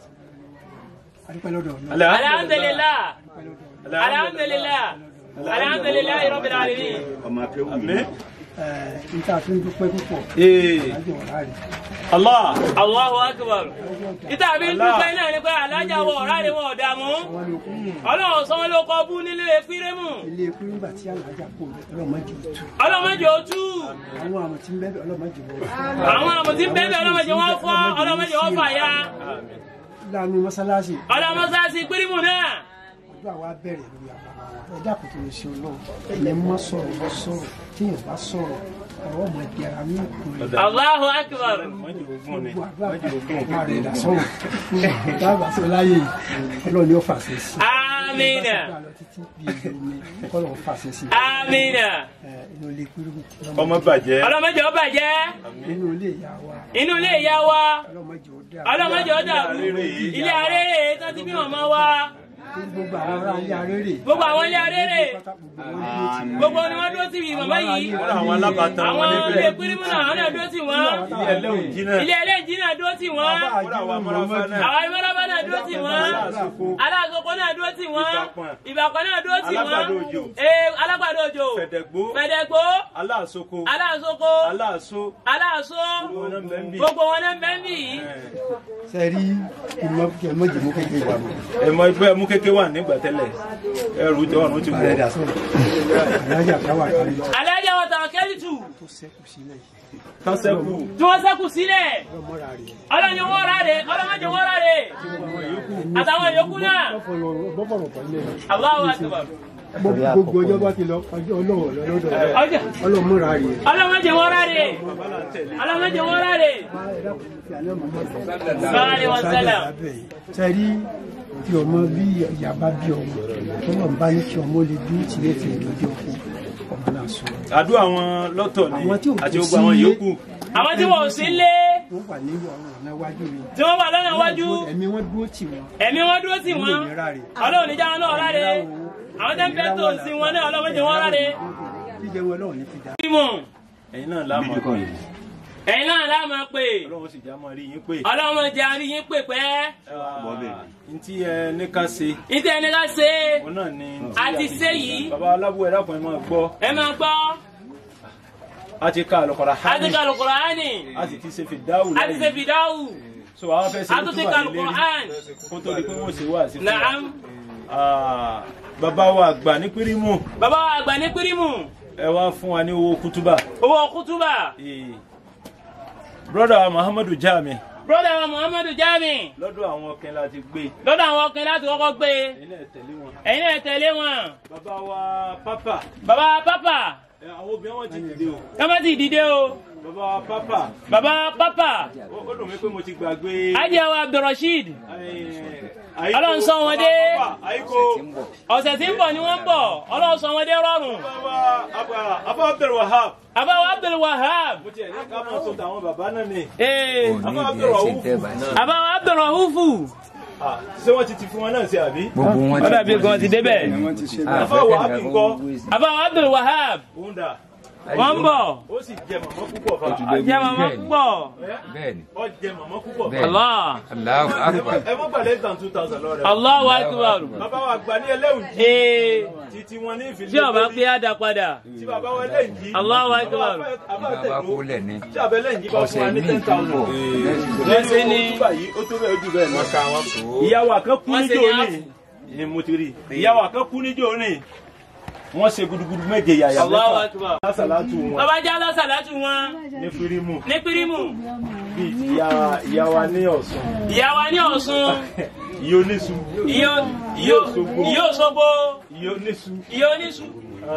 Alhamdulillah. Alhamdulillah. Alhamdulillah rabbil alamin. ọmọ akéwù Àmín. níta fi ń dúpẹ́ púpọ̀. Allah. Allahu akbar. Ìta bí ń dúpẹ́ náà ní pé alájà wọ ọ̀rá rẹ̀ wọn ọ̀dàmú. Ọlọ́run sọ wọn ló kọ bú nílé pírímù. ilé ikú nígbà tí alájà kò ọlọ́mọdé òtú. Ọlọ́mọdé òtú. àwọn àmọ̀ tí ń bẹ́ẹ̀ ọlọ́mọdé wọ́n. Àwọn àmọ̀ tí ń bẹ́ẹ̀ ọlọ́mọdé wọ́n fọ́ ọlọ́mọdé wọ́n fà ya. lánàá mọ́sálásì. Ọlọ́mọsáàsì pírímù náà. ọjọ́ àwa bẹ̀rẹ̀ lórí àbàbà ẹ̀dá kò tó lè ṣe ọlọ́run ẹ̀yẹ má sọ̀rọ̀ má sọ̀rọ̀ tíyẹn bá sọ̀rọ̀ ọ̀rọ̀ ọmọ ẹ̀dí ara ní ìkùnrin. Allahu akbar. dábàá sí láyé ọlọ́run yóò fàṣẹ sí. Amina. ọlọ́run fàṣẹ sí. Amina. inú ilé kúrú. Ọmọ bàjẹ́. Ọlọ́mọdé ó bàjẹ́. inú ilé ìyá wa. Inú ilé ìyá wa. ọlọ́mọdé ó dà. Ọlọ́mọdé ó dàrú. Ilé arére tó ti bí màmá wa. gbogbo àwọn ará ilé arére. Gbogbo àwọn ilé arére. Gbogbo ni wọ́n dúró sí ibi màmá yìí. Àwọn alábàtàn wọn Àwọn níbẹ̀. ilé pírímù náà wọ́n náà dúró sí wọn. Ilé ẹlẹ́wùn jí náà. Ilé ẹlẹ́jì náà dúró sí wọn. Àwọn amọ́ráfá náà. Àwọn ìmọ̀lábá náà dúró sí wọn. Aláàgọ́kọ́ náà dúró sí wọn. Ìbàkọ́ náà dúró sí wọn. Alágbàdo òjò. Ee alágbàdo òjò. Fẹ̀dẹ̀gbó. Fẹ̀dẹ̀gbó. Aláàsoko. Aláàsoko. Aláàsó. Aláàsó. Gbogbo wọn náà ń bẹ ń bì yìí. sẹ́rí ìmọ̀jì mú kékeré wà mọ́. Ẹ̀mọ ẹgbẹ́ mú kékeré wà nígbà tẹ́lẹ̀. Ẹrù jọ ọ̀run ti wọ̀. alájà káwà kárí Alájà wọn tàwọn kẹ́lìtù. tó sẹ́kù sílẹ̀ yìí. Tán sẹ́kù. Tí wọ́n sẹ́kù sílẹ̀. ọlọ́mọ́ra rẹ̀. Ọlọ́ni wọ́n ráre. Ọlọ́mọdé wọ́n ráre. Àtàwọn yòókù náà. bọ́fọ̀rọ̀ pọ̀ ilé rẹ̀. Allahu akbar. gbogbo ọjọ́ bá ti lọ ọjọ́ ọlọ́wọ̀ lọ́dọ̀ rẹ̀. Ọjọ́. ọlọ́mọ́ra rẹ̀. Ọlọ́mọdé wọ́n ráre. Ọlọ́mọdé wọ́n ráre. Sallallahu alaihi wasallam. sẹ́rí tí ọmọ bí ìyá bá bí ọmọ tó náà bá ní kí ọmọ lè dúró tì létí lójú ọkọ ọmọ náà sọ. Àdúrà wọn lọ́tọ̀ ni Àwọn tí ò àti kú gbogbo àwọn sí- yòókù. Àwọn tí wọ́n ò sí lé. wọ́n wà ní ọ̀nà iwájú mi. Tí wọ́n wà lọ́nà iwájú. ẹ̀mí wọn dúró tì wọ́n. Ẹ̀mí wọn dúró tì wọ́n. Ọlọ́run níjà wọn náà ráre. Àwọn tẹ́ ń bẹ́ tó sí wọn náà ọlọ́mọdé wọ́n ráre. jíjẹ wọn lọ́wọ́ ní fi dá. Bímọ. Ẹ̀yin náà láàmú pé. Ẹ̀yin náà lá máa pè. Ọlọ́run sì já mọ́ rí yín pé. Ọlọ́run jẹ́ àrí yín pè pẹ́. Ntí ẹ ní ká ṣe. Ìtẹ́ ẹni ká ṣe. Òun náà ni. A ti ṣe yìí. Bàbá alábú ẹ̀dá kan ẹ máa gbọ́. Ẹ máa gbọ́. A ti ka àlùkọ́ra A ti ka Al-Qur'ani. A sì ti ṣe fìdáwù A ti ṣe fìdáwù. So àwọn fẹ́ ṣe A tún ti ka Al-Qur'an. kó tó di pé wọ́n ṣe wá sí fún wa. Naam. Ah, bàbá wa àgbà ní pírímù Bàbá wa àgbà ní pírímù. ẹ wá fún wa ní owó kútúbà. Owó kútúbà. Eh, brother wa Muhammadu Jami broda wa Muhammadu Jami. lọ́dọ̀ àwọn ọkùnrin láti gbé. lọ́dọ̀ àwọn ọkùnrin láti kọ́kọ́ gbé. ẹ̀yin náà tẹ̀lé wọn. ẹ̀yin náà tẹ̀lé wọn. bàbá wa pápá. bàbá wa pápá. àwọn obìnrin wọn ti dìde o. ká má ti dìde o. bàbá wa pápá. bàbá wa pápá. ó dùn mí pé mo ti gbàgbé. ajé wa Abdulrasheed. Ọlọ́run sọ wọn dé. ọ̀sẹ̀ tí ń bọ̀ ni wọ́n ń bọ̀. Ọlọ́run sọ wọn dé rọrùn. Abba Abdul Wahab. Abba Abdul Wahab. mo ti ẹ̀ ní ká mọ̀ tó tàwọn bàbá náà ni. Abba Abdul Rauf. Abba Abdul Raufu. ṣé wọ́n ti ti fún wọn náà sí àbí. ó dàbí gan ti débẹ̀. Abba Wahab ńkọ́. Abba Abdul Wahab. wọ́n ń bọ̀. ó sì jẹ màmá púpọ̀ fa. jẹ màmá púpọ̀. bẹ́ẹ̀ni. ó jẹ màmá púpọ̀ fa. Allah. Allahu akbar. ẹ mọ̀ gbà less than two thousand lọ́rẹ̀. Allahu akbar. bàbá wa gbà ní ẹlẹ́wùn jí. ee. títí wọn ní ìfìlẹ̀. tí ọba pé á da padà. tí bàbá wa lẹ́yìn jí. Allahu akbar. bàbá kó lẹ̀ ní. tí àbẹ̀ lẹ́yìn jí bá fún wa ní ten thousand. lẹ́sẹ̀ ni. ó tó bẹ́ẹ̀ ojú bẹ́ẹ̀ náà. ìyàwó kan kú níjó ní. ni mo ti rí. ìyàwó kan kú níjó ní. wọ́n ṣe gudugudu méje yàyà mẹ́fà lásàlátù wọn. bàbá já lásàlátù wọn. ní firimu. ní pírímù. bí ìyá wa ní Ọ̀ṣun. ìyá wa ní Ọ̀ṣun. ìyá oníṣu. ìyá Òṣogbo. ìyá oníṣu. ìyá oníṣu.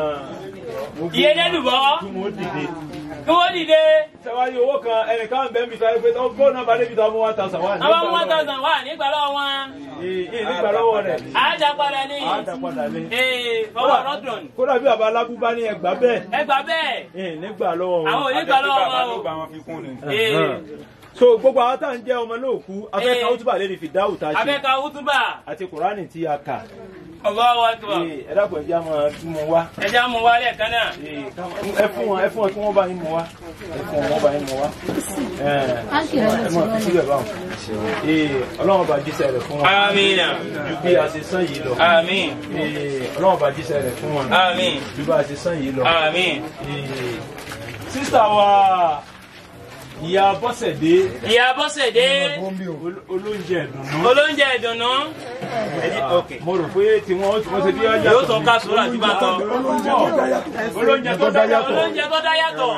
ìyá Ẹlẹ́dùbọ́. kí wọ́n dìde. kí wọ́n dìde. sẹ́wáyé owó kan ẹnìkan bẹ́ẹ̀ mi sáré pé tó fóònù náà bá débi tó ọmọ one thousand wà. àwọn ọmọ one thousand wà nígbà lọ́wọ́ wọn. ee nígbà lọ́wọ́ rẹ̀. àádá padà ní. àádá padà ní. ee fọwọ́ rọ́dùn. kódà bí bàbá alágúnbá ní ẹgbàá bẹ́ẹ̀. ẹgbàá bẹ́ẹ̀. ee nígbà lọ́wọ́ wọn. àwọn ò nígbà lọ́wọ́ wọn o. ee. so gbogbo àwọn tá à ń jẹ́ ọmọ lóòkú afẹ́ka útúbà lè ní fìdáwù tá a ṣe. afẹ́ka útúbà. àti kùránì tí a kà. Allahu akbar. ẹ dákun ẹjẹ àmọ́ tún mọ wá. ẹjẹ àmọ́ wá lẹ́ẹ̀kan náà. ẹ fún wọn ẹ fún wọn kí wọ́n bá yín mọ wá. ẹ fún wọn bá yín mọ wá. ẹ mọ fi síbẹ̀ báwọn. Ọlọ́run bá jíṣẹ́ rẹ̀ fún wọn. àmín. ju bí a ṣe sán yìí lọ. àmín. Ọlọ́run bá jíṣẹ́ rẹ̀ fún wọn. àmín. ju bí a ṣe sán yìí lọ. àmín. sísà wa ìyá Bọ́sẹ̀dé. ìyá Bọ́sẹ̀dé. olóúnjẹ ìdùnnú. olóúnjẹ ìdùnnú. mo rò pé tí wọ́n wọ́n ṣe bí ọjà. yóò tọ́ ká sùúrù àti bá tọ́. olóúnjẹ tó dá yàtọ̀. olóúnjẹ tó dá yàtọ̀.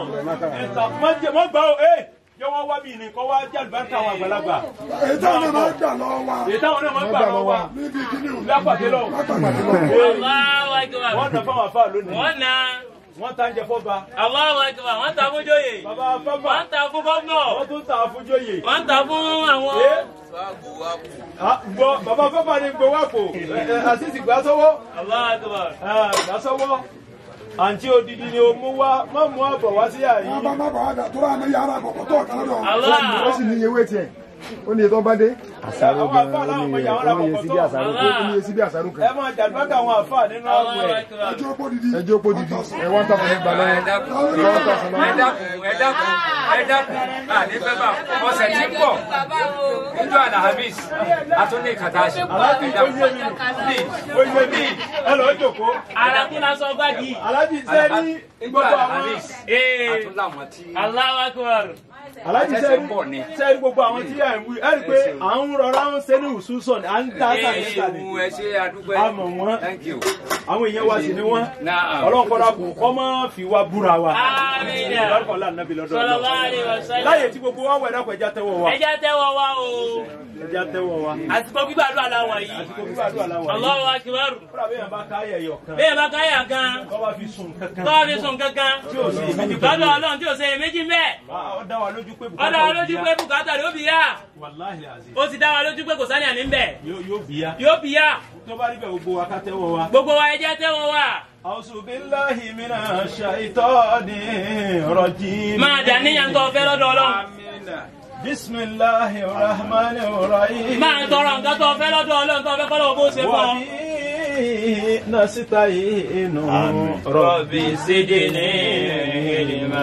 mo gbà ó ẹ jẹ́ wọ́n wá bí nìkan wá jẹ́ àlùbáríkà àwọn àgbàlagbà. èyí táwọn náà máa ń gbà lọ́wọ́ wa. èyí táwọn náà máa ń gbà lọ́wọ́ wa. níbi kíní o. lápàdé lọ. Allahu akbar. wọ́n na fáwọn àfáà lónìí. wọ́n na. wọ́n ta ń jẹ fọ́ba. Allahu akbar. wọ́n ta fún jóyè. bàbá fọ́ba. wọ́n ta fún gómìnà. wọ́n tún ta fún jóyè. wọ́n ta fún àwọn. gbọ́ bàbá fọ́ba ni gbowó àpò àṣìṣì gbà sọ́wọ́. Allahu akbar. gbà sọ́wọ́. àǹtí odidi ni o mú wá má mú àbọ̀ wá sí àyè. má má bàa dà tó rà ní yàrá àkọ́kọ́ tó ọ̀kan lọ́dọ̀. Allah. ó sì ní iye wé tiẹ̀ ó ní ètò bá dé. àṣàrò gan ó ní iye ó ní iye síbi àṣàrò kan. ó ní iye síbi àṣàrò kan. ẹ máa jàdúrà àwọn àfáà nínú àwẹ̀. ẹjọ́ òpó didi. ẹjọ́ òpó didi. ẹ wọ́n tọ́ fún ẹgbàá lọ́wọ́. ẹ dákun ẹ dákun ẹ dákun ẹ dákun àní fẹ́ bá ọ̀sẹ̀ tí ń bọ̀ níjọ́ Alhamis àtúndì kàtàṣì. aláàbí ó yé mi ó yé mi ẹ lọ jòkó. alábí lásán gbági. aláàbí sẹ́ni gbogbo àwọn. àtúndàwọn tí. Allahu akbar. aláàbí sẹ́ni sẹ́ni gbogbo àwọn tí à ń wí ẹ rí i pé à ń rọra ń sẹ́ni ìṣúsọ̀ ni à ń dá sàmìsà ni. ẹ ṣe àdúgbò a mọ̀ wọ́n thank you. àwọn èèyàn wa sì ni wọ́n ọlọ́run kọ́ra kò kọ́ mọ́ fi wá búra wa. àmín. lọ́kọ̀ lánàbí lọ́dọ̀ sallallahu alaihi wasallam. láyé tí gbogbo wa wẹ̀ dákọ̀ ẹja tẹ́wọ̀ wa. ẹja tẹ́wọ̀ wa o. ẹja tẹ́wọ̀ wa. àsìkò gbígbàdúrà làwọn yìí. àsìkò gbígbàdúrà làwọn yìí. Allahu akbar. kúrò àbẹ́yẹn bá káyà ẹ̀yọ̀ kan. bẹ́ẹ̀ bá káyà kan. kọ́ bá fi sùn kankan. kọ́ fi sùn kankan. tí o sì méjì lọ́dọ̀ Ọlọ́run tí o ṣe méjì mẹ́ẹ̀. ó dá wa lójú pé ó dá wa lójú pé bùkátà rẹ̀ ó bí yá. wàláhì àzí. ó ti dá wa lójú pé kò sáni àní ń bẹ̀. yóò bí yá. yóò bí yá. tó bá rí bẹ́ẹ̀ gbogbo wa ká tẹ́wọ́ wa. gbogbo wa ẹjẹ́ tẹ́wọ́ wa. A'udhu billahi minash shaitanir rajim. máa dà níyàn tó fẹ́ lọ́dọ̀ Ọlọ́run. Bismillahir rahmanir rahim. máa tọrọ nǹkan tó fẹ́ lọ́dọ̀ Ọlọ́run tó fẹ́ kọ́ lọ́wọ́ bó ṣe fọ́. nasta'inu Rabbi zidni ilma.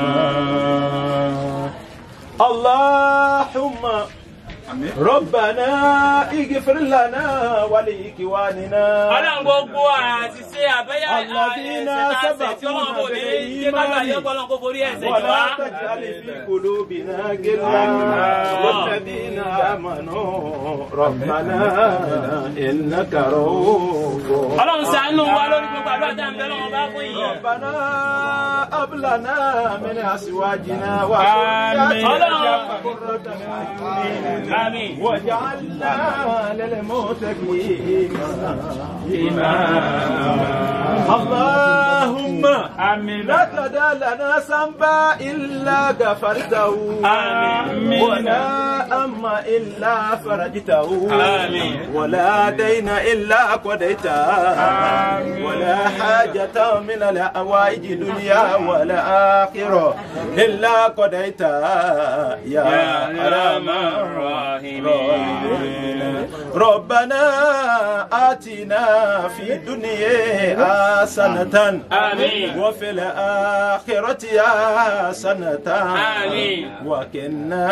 Allahumma Rabbana ighfir lana wa li ikhwanina. Ọlọ́run gbogbo àṣìṣe àbẹ́yà ẹ̀ṣẹ̀ tàṣẹ̀ tí Ọlọ́run kò ní ṣe kájú àyẹ̀kọ́ Ọlọ́run kò forí ẹ̀ṣẹ̀ jù wá. wala taj'al fi qulubina ghillan lilladhina amanu rabbana innaka ra'ufun. Ọlọ́run ṣàánú wa lórí gbogbo àdúrà tá à ń bẹ lọ́wọ́ bá fún yìí. Rabbana hab lana min azwajina wa dhurriyyatina قرة أعين آمين. واجعلنا للمتقين إماما اللهم آمين. لا تدع لنا ذنبا إلا غفرته آمين. ولا أما إلا فرجته آمين. ولا دين إلا قضيته آمين. ولا حاجة من الحوائج الدنيا والآخرة إلا قضيتها يا أرحم الراحمين الراحمين. ربنا آتنا في الدنيا حسنة آمين. وفي الآخرة حسنة آمين. وقنا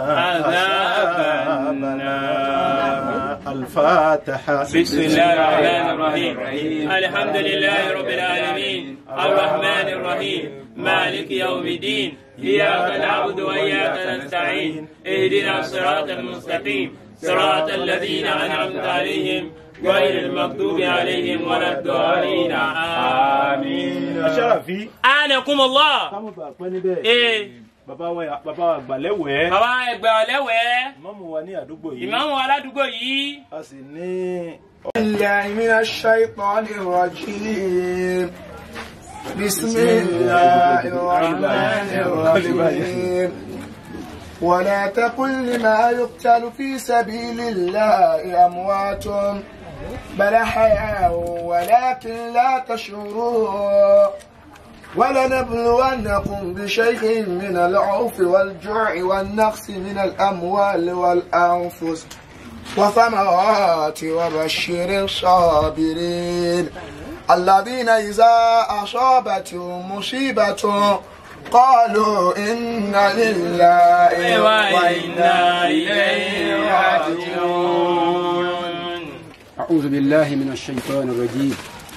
عذاب النار. الفاتحة. بسم الله الرحمن الرحيم. الحمد لله رب العالمين الرحمن الرحيم مالك يوم الدين إياك نعبد وإياك نستعين اهدنا الصراط المستقيم صراط الذين أنعمت عليهم غير المغضوب عليهم ولا الضالين آمين. Asharafi. أنكم الله. Kámọ̀ bá pẹ́ níbẹ̀. Ee. Bàbá wa bàbá wa gbàlẹ́wẹ̀ẹ́. Bàbá ẹgbẹ́ ọ̀lẹ́wẹ̀ẹ́. Ìmáàmù wa ní àdúgbò yìí. Ìmáàmù aládùúgbò yìí. A sì ní. بالله من الشيطان الرجيم بسم الله الرحمن الرحيم ولا تقل لما يقتل في سبيل الله أموات بل أحياء ولكن لا تشعرون ولنبلونكم بشيء من العوف والجوع والنقص من الأموال والأنفس وثمرات وبشر الصابرين الذين إذا أصابتهم مصيبة قالوا إنا لله وإنا إليه راجعون. أعوذ بالله من الشيطان الرجيم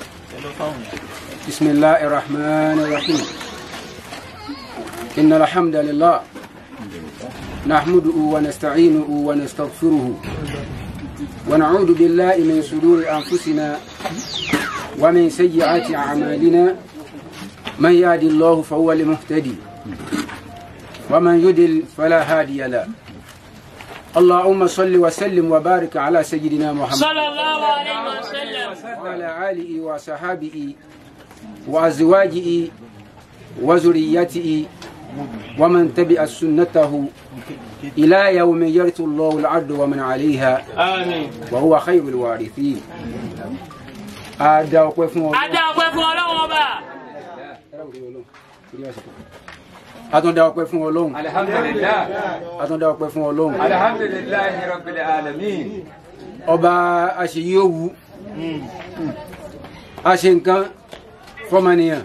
بسم الله الرحمن الرحيم إن الحمد لله نحمده ونستعينه ونستغفره ونعوذ بالله من شرور أنفسنا ومن سيئات أعمالنا من يهد الله فهو المهتدي ومن يضلل فلا هادي له اللهم صل وسلم وبارك على سيدنا محمد صلى الله عليه وسلم وعلى آله وصحابه وأزواجه وذريته ومن تبع سنته إلى يوم يرث الله الأرض ومن عليها آمين. وهو خير الوارثين. Ada ọpẹ́ fún Ọlọ́run. Ada ọpẹ́ fún Ọlọ́run ọba. Atúndá ọpẹ́ fún Ọlọ́run. Alhamdulillah. Atúndá ọpẹ́ fún Ọlọ́run. Alhamdulillahi rabbil alamin. Ọba àṣeyí òwú. A ṣe nǹkan fọ́mọnìyàn.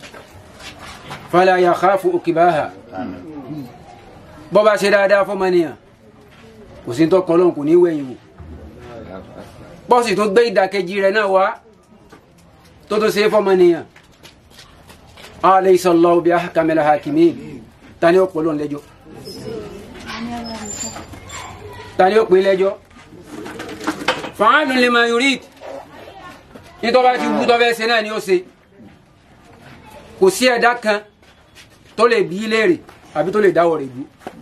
Fala yakhafu ukibaha. Bọ́bá ṣe dáadáa fọ́mọnìyàn. Kò sí tó kan Ọlọ́run kò ní wẹ̀yìn wò. Bọ́sì tó gbé ìdàkejì rẹ̀ náà wá. Tó tó ṣe fọ́mọnìyàn. Alaysa Allahu bi ahkamil hakimin. Ta ni ó pè Ọlọ́run lẹ́jọ́? Ta ni ó pè lẹ́jọ́? Fa'alun lima yurid. Ní tó bá ti wú tó fẹ́ ṣe náà ni ó ṣe. Kò sí ẹ̀dá kan tó lè bí léèrè àbí tó lè dáwọ̀ rẹ̀ bú.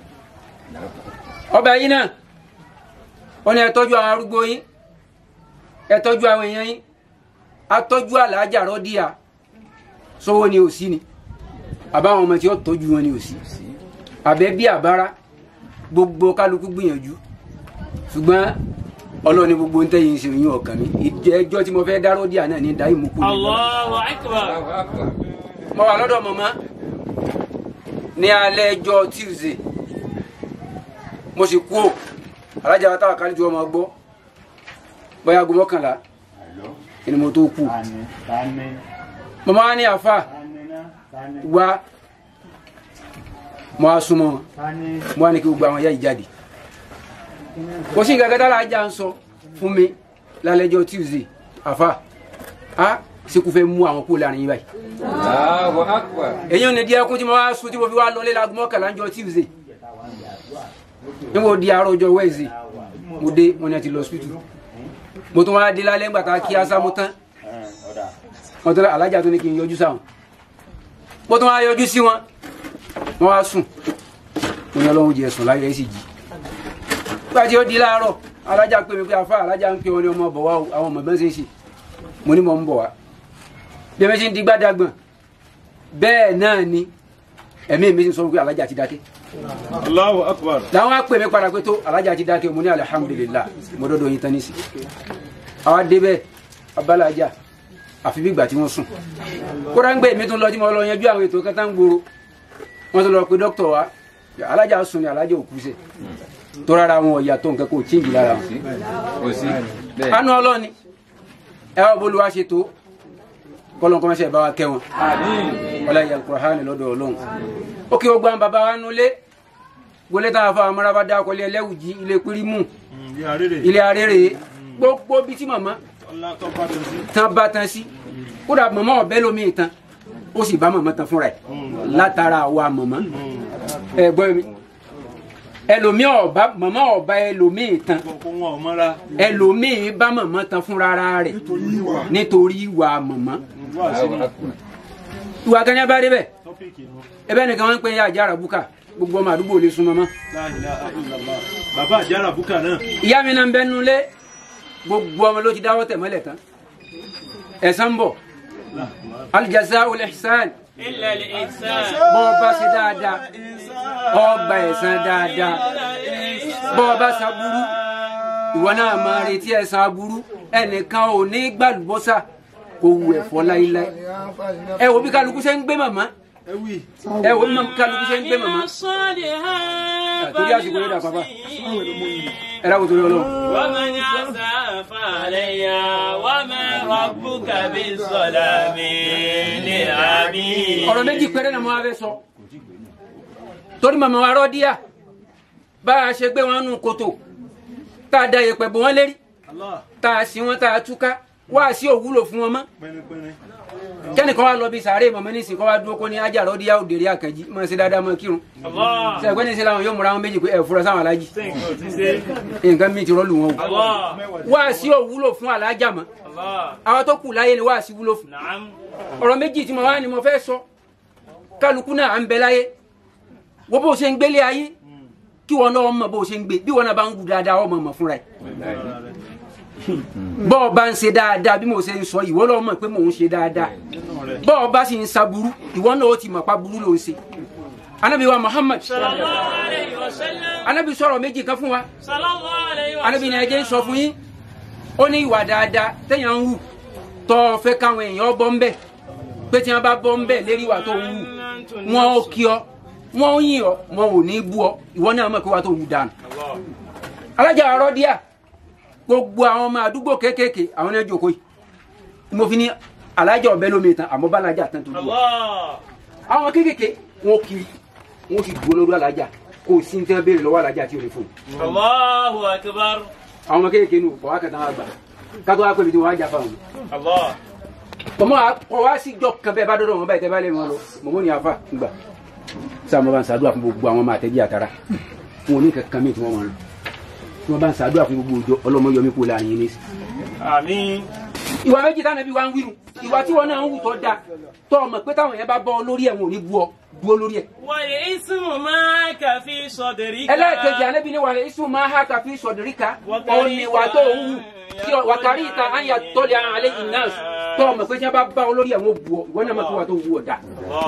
Ọba yìí náà, ó ní ẹ tọ́jú àwọn arúgbó yín, ẹ tọ́jú àwọn èèyàn yín, a tọ́jú àlàájà rọ́díà, sówó ni ò sí ni, àbáwọn ọmọ tí ó tọ́jú wọn ni ò sí. Àbẹ́ bí àbára, gbogbo kálukú gbìyànjú, ṣùgbọ́n Ọlọ́run ni gbogbo ń tẹ́yìn ṣe yín ọkàn mi. Ìjẹ́jọ́ tí mo fẹ́ dá rọ́díà náà ní dá ìmúkú ní. Allahu Akbar. Mo wà lọ́dọ̀ màmá ní alẹ́ ẹjọ́ Tuesday, mo sì kú ò alájà wa táwà kálí ju ọmọ gbọ́ bóyá aago mọ́kànlá ni mo tó kú. Màmá wa ní àfà wá, mo á súnmọ́ wọn, mo wá ní kí gbogbo àwọn ìyá yìí jáde. Kò sí nǹkan kẹta láàjà ń sọ fún mi lálẹ́ ẹjọ́ Tuesday, àfà á sì kú fẹ́ mú àwọn kúrò láàrin yín báyìí. Allahu akbar. Èyí ò ní díẹ̀ kún tí mo wá sùn tí mo fi wá lọlé láago mọ́kànlá ńjọ́ Tuesday. Ní mo di àárọ̀ ọjọ́ Wednesday, mo dé wọn ni a ti lọ hospital. Mo tún wá dé lálẹ́ ńgbà tá kí asámú tán. Wọ́n tún alájà tó ní kí n yọjú sáwọn. Mo tún wá yọjú sí wọn. Wọ́n wá sùn. mo ní ọlọ́run jẹ sùn láyé ẹ̀ sì jí nígbà tí ó di láàárọ̀ alájà pé mi pé afá alájà ń pè wọn ní ọmọ bọ̀ wá àwọn ọmọ bẹ́ẹ̀ ṣe ṣe mo ní mo ń bọ̀ wá bí ẹ̀mí ṣe ń di gbádàgbọ̀n bẹ́ẹ̀ náà ni ẹ̀mí mi sọ pé alájà ti dákẹ́. Allahu akbar. làwọn á pè mí padà pé tó alájà ti dákẹ́ mo ní alihamudulilayi mo dọ́dọ̀ yín tán ní sí àwa débẹ̀ abalajà àfi bí ìgbà tí wọ́n sùn kódà ń gbé mi tún lọ tí mo lọ yanjú àwọn ètò kẹta ń gbòòrò wọ́n tún lọ pé dókítà wa alájà sùn ni alájà òkú sẹ tó rárá wọn ọ̀yà tó nǹkan kò chíǹgì lára wọn. anú ọlọ́ni ẹ wá bolúwa ṣe tó kọlọ́n kọ́ mẹ́sẹ̀ bá wa kẹ́ wọn wọlé ayé alukuraháni lọ́dọ̀ ọlọ́run ó kí gbogbo àwọn bàbá wa nulẹ̀ gbólé táwọn afọ amúra bá dá ọkọlẹ ẹlẹ́wùjì ilé pírímù ilé arére gbogbo bí tí màmá tán bá tán sí kódà màmá ọ̀bẹ lómi tán ó sì bá màmá tán fúnra ẹ̀ látara àwa màmá ẹ gbọ́ mi ẹlòmíì ọba màmá ọba ẹlòmíì tán ẹlòmíì bá màmá tán fúnra rẹ̀ nítorí ìwà màmá ìwà kan ní bá débẹ̀ ẹbẹ nìkan wọn ń pè é àjàrà búkà gbogbo ọmọ àdúgbò lè súnmọ́ mọ́. bàbá àjàrà búkà náà. ìyá mi náà ń bẹ nulẹ̀ gbogbo ọmọ ló ti dáwọ́ tẹ̀ mọ́lẹ̀ tán ẹ̀san ń bọ̀ aljaza'ul ihsan illa al-ihsan. bọ́ ọba ṣe dáadáa ọgbà ẹ̀san dáadáa bọ́ ọba ṣàbúrú ìwọ náà máa retí ẹ̀san aburú ẹnìkan ò ní gbàlúbọ́sà kò wù ẹ̀fọ́ láíláí ẹ wo bí kálukú ṣe ń gbé màmá ẹ wo bí kálukú ṣe ń gbé màmá torí àsìkò yóò dà pápá ẹ dákun torí Ọlọ́run. wa man asafa alayya wa ma rabbuka bis-salamin lil abid. ọ̀rọ̀ méjì péré náà mo wá fẹ́ sọ torí màmá wa Rọ́díà bá a ṣe gbé wọn nù kòtò tá a da yẹ̀pẹ̀ bò wọ́n lérí tá a sí wọn tá a túká wá sí òwúlò fún wọn mọ́ kẹ́nìkan wá lọ bí sàárè mọ̀mọ́ ní ìsìnkọ́ wá dúró kó ní Ajá Rọ́díà òdèrè àkànjí mọ̀ sí dáadáa mọ̀ kírun sẹ́gbẹ́ ní síláwọn yóò múra wọn méjì pé ẹ̀fúra sáwọn alájì nǹkan mi ti rọ́ọ̀lù wọn o wá sí òwúlò fún alájà mọ́ àwọn tó kù láyé ni wá sí wúlò fún ọ̀rọ̀ méjì tí mo wá ni mo fẹ́ sọ kálukú náà à ń bẹ láyé wo bó ṣe ń gbélé ayé kí wọn náà mọ̀ bó ṣe ń gbé bí wọn náà bá ń wù dáadáa ọmọ mọ̀ fúnra ẹ̀ bọ́ọ̀ bá ń ṣe dáadáa bí mo ṣe ń sọ ìwọ náà mọ̀ pé mò ń ṣe dáadáa bọ́ọ̀ bá sì ń sa burú ìwọ náà ó ti mọ̀ pa burú ló ń ṣe. Ànábì wa Muhammad Ànábì sọ̀rọ̀ méjì kan fún wa Ànábì ní ẹjẹ́ ń sọ fún yín ó ní ìwà dáadáa téèyàn ń wù tó fẹ́ káwọn èèyàn bọ́ ń bẹ̀ pé tí wọ́n bá bọ́ ń bẹ̀ lérí ìwà tó ń wù wọ́n ó kí ọ wọ́n ó yìn ọ wọ́n ò ní bú ọ ìwọ náà mọ̀ pé wà tó wù dànù. Alájà Rọ́díà gbogbo àwọn ọmọ àdúgbò kéékèèké àwọn náà jókòó yìí mo fi ní alájà ọbẹ lómi tán àmọ́ bá alájà tán tó dùn àwọn kéékèèké wọn kiri wọn sì dúró lórí alájà kò sí ní tẹ́ béèrè lọ́wọ́ alájà tí o lè fún un. Allahu akbar. àwọn ọmọ kéékèèké nù kọ́ wá kẹta wá gbà kátó wá pèmí tí wọ́n á jà fáwọn. tọmọ kọ wá sí jọ kan bẹ́ẹ̀ bá dọdọ wọn báyìí tẹ bá lè wọn lọ mọmọ ní afa gbà sáà mo bá ń ṣàdúrà fún gbogbo àwọn ọmọ àtẹjí àtàrà wọn ò ní kankan mi tí wọn wọn lọ tí wọn bá ń ṣàdúrà fún gbogbo òjò ọlọmọ yọmí kó la yín ní. àmín. ìwà méjì táwọn ẹbí wa ń wíru ìwà tí wọn náà ń wù tó da tó ọmọ pé táwọn yẹn bá bọ́ lórí ẹ̀ wọn ò ní bú ọ dúró lórí ẹ̀. wàlẹ̀ ismu máa kà fi sọ̀dẹ̀ríkà. ẹlẹ́ẹ̀kejì alẹ́bí ni wàlẹ̀ ismu máa hà kà fi sọ̀dẹ̀ríkà òun ni wà tó ń wù kí wàkàrí ìta àyà tó lè alẹ́ yìí náà tó ọmọ pé tí wọn bá bá ọ lórí ẹ̀ wọn ò bú ọ ìwọ náà mọ̀ pé wà tó wù ọ da.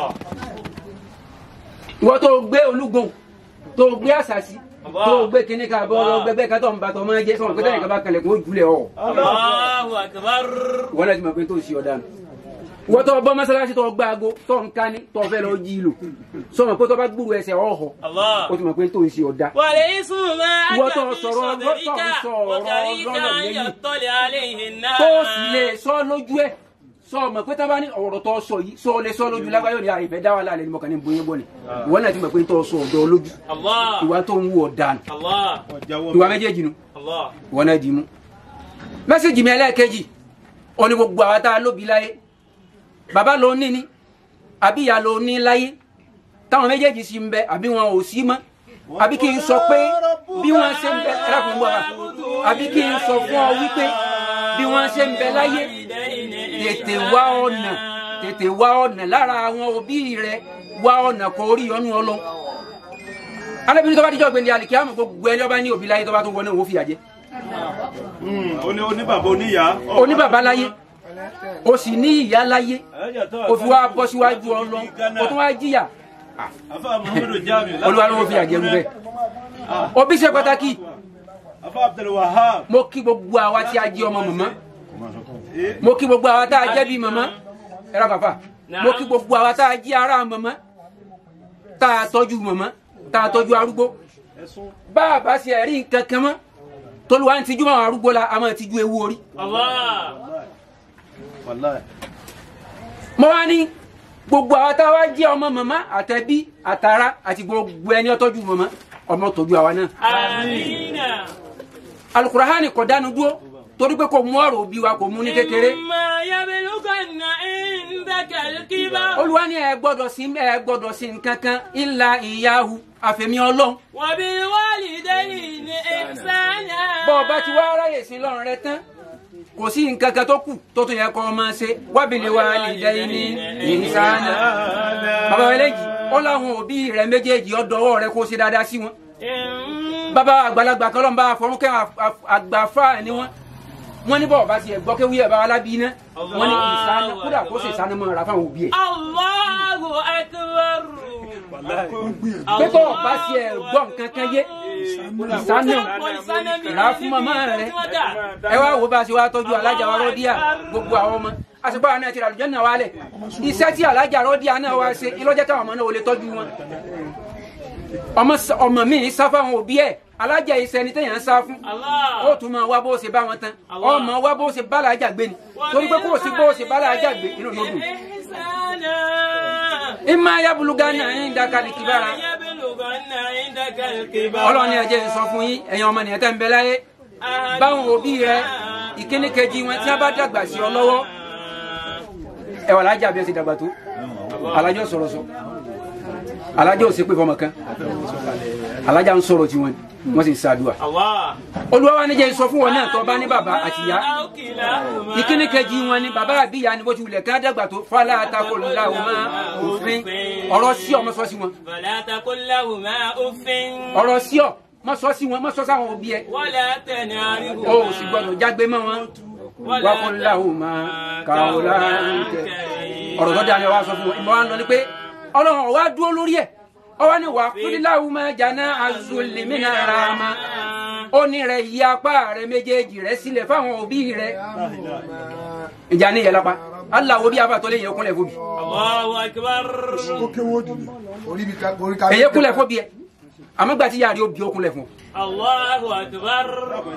ìwọ tó gbé olúgbòhùn tó gbé àṣàṣì tó gbé kíní ká bọ́ gbẹgbẹ́ ká tó ń bàtọ̀ máa jẹ́ sọ̀rọ̀ pé tẹ́lẹ̀ ká bá kalẹ̀ kó jùlẹ̀ ọ̀. Allahu akbar. wọ́n náà ti mọ̀ pé tó ṣe ọ̀dà nù. wọ́n tó bọ́ mọ́sálásí tó gbá aago tó ń ká ní tó fẹ́ lọ jí lò sọ̀rọ̀ pé tó bá gbúrú ẹsẹ̀ ọ̀họ̀ ó ti mọ̀ pé tó ń ṣe ọ̀dà. wàlẹ̀ ismu máa wọ́n tó kà fi sọ̀rọ̀ sọ̀dẹ̀ríkà wàkàrí ìta àyà tó lè alẹ́ yìí náà. tó sì lè sọ lójú ẹ̀ sọ ọmọ pé tábà ní ọ̀rọ̀ tó sọ yìí sọ lè sọ lójú lágbáyọ̀ ní àìfẹ́ dá wà láàlẹ́ ní mọ̀kàn ní bóyá bọ́ ni ìwọ náà ti mọ̀ pé tó sọ ọ̀dọ́ lójú ìwà tó ń wú ọ̀daràn ìwà méjèèjì nu ìwọ náà dì í mú. mẹ́sẹ̀jì mi ẹlẹ́ẹ̀kejì ó ní gbogbo àwa tá a lóbi láyé bàbá ló ní ní àbí ìyá ló ní láyé táwọn méjèèjì sì ń bẹ àbí wọn ò sí mọ́ àbí kí n sọ pé bí wọ́n ṣe ń bẹ ẹ̀rọ wa àbí kí n sọ fún ọ wípé bí wọ́n ṣe ń bẹ láyé tètè wá ọ̀nà tètè wá ọ̀nà lára àwọn òbí rẹ wá ọ̀nà kò rí ọ̀nù ọlọ alábìnrin tó bá díjọ́ gbẹ̀ndẹ̀ àlìkíyàmù gbogbo ẹni ọba ní òbí láyé tó bá tó wọ náà wọ́n fìyà jẹ. oníbàbá oníyá. oníbàbá láyé o sì ní ìyá láyé o fi wá bọ́ síwájú ọlọ́ o tún wá jìyà olúwa ló wọ́n fìyà jẹ rúbẹ́. òbí ṣe pàtàkì. mo kí gbogbo àwa tí a jẹ́ ọmọ màmá mo kí gbogbo àwa tá a jẹ́ bí màmá ẹ̀rọ pàpà mo kí gbogbo àwa tá a jẹ́ ará màmá tá a tọ́jú màmá tá a tọ́jú arúgbó bá a bá ṣe ẹ̀rí nǹkan kan mọ́ tolúwa ń tijú máa arúgbó la a máa tijú ewu orí. mo wá ní gbogbo àwa tá a wá jẹ́ ọmọ màmá àtẹbí àtàrà àti gbogbo ẹni ó tọ́jú màmá ọmọ tọ́jú àwa náà. àmín. Al-Qur'ani kò dánu dúró torí pé kò mú ọ̀rọ̀ òbí wa kò mú ní kékeré. Olúwa ní ẹ gbọ́dọ̀ sí ẹ gbọ́dọ̀ sí nǹkan kan illa iyahu àfẹ̀mí Ọlọ́run. wa bil walidayni ihsana. bọ́ ọ bá ti wá aráyè sí lọ́run rẹ tán kò sí nǹkan kan tó kù tó tún yẹ kó o máa ṣe wa bil walidayni ihsana. bàbá eléyìí ó láwọn òbí rẹ méjèèjì ọ̀dọ́wọ́ rẹ kó o ṣe dáadáa sí wọn. bàbá àgbàlagbà kan lọ́nba àfọ̀rúnkẹ́ àgbàfà ni wọ́n wọ́n ní bọ́ọ̀ bá ti ẹ̀ gbọ́ kéwú ẹ̀ bá wa lábí iná wọ́n ní ìsáná kódà kó sì sáná mọ́ ra fáwọn òbí ẹ̀. Allahu akbar. pé bọ́ọ̀ bá ti ẹ̀ gbọ́ nǹkan kan yé ìsáná rà fún màmá rẹ̀ ẹ wá wo bá a ṣe wá tọ́jú alájà wa rọ́díà gbogbo àwọn ọmọ àṣepọ̀ àwọn náà ti rà lùjẹ́ náà wálẹ̀ iṣẹ́ tí alájà rọ́díà náà wá ṣe ilọ́jẹ́ táwọn ọmọ náà ò lè tọ́jú wọn ọmọ mi sá fáwọn òbí ẹ̀ alájà iṣẹ́ ni téèyàn ń sá fún ó tún máa wá bó ṣe bá wọn tán ọmọ wá bó ṣe bá làájà gbé ni torí pé kó o sí bó ṣe bá làájà gbé inú ló dùn. imma yablughanna indaka al-kibara ọlọ́ni ẹ̀jẹ̀ sọ fún yín ẹ̀yin ọmọ nìyẹn tẹ́ ń bẹ láyé báwọn òbí rẹ ìkíní kejì wọn tí wọ́n bá dàgbà sí ọ lọ́wọ́ ẹ̀wọ̀n alájà bí ẹ ti dàgbà tó alájọ sọ̀rọ̀ sọ alájọ ò sí pé fọmọ kan alájà ń sọ̀rọ̀ tí wọ́n wọ́n sì ń ṣàdúrà. Olúwa wa níjẹ́ sọ fún wọn náà tó bá ní bàbá àti ìyá ìkíní kejì wọn ni bàbá àbí ìyá ni bó ti wulẹ̀ kí wọ́n dàgbà tó fala taqul lahuma uffin ọ̀rọ̀ sí ọ mọ́ sọ sí wọn. fala taqul lahuma uffin. ọ̀rọ̀ sí ọ mọ́ sọ sí wọn mọ́ sọ sáwọn òbí ẹ. wala tanharhuma. o sì gbọdọ̀ jágbe mọ́ wọn. wa qul lahuma qawlan karim. ọ̀rọ̀ tó dáa ni wàá sọ fún wọn ìmọ̀ wa ń lọ ni pé Ọlọ́run wa dúró lórí ẹ̀ ọwọ́ ni wà fúdíláwù máa jàná azulli mina rahma ó ní rẹ̀ yí apá rẹ̀ méjèèjì rẹ̀ sílẹ̀ fáwọn òbí rẹ̀ ìjà ní ìyẹlápá aláwo bí abàtọ́ lè yẹ kúnlẹ̀ fóbi. Allahu akbar. èyẹ kúnlẹ̀ fóbi ẹ àmọ́ gbà tí yàrá òbí ó kúnlẹ̀ fún. Allahu akbar.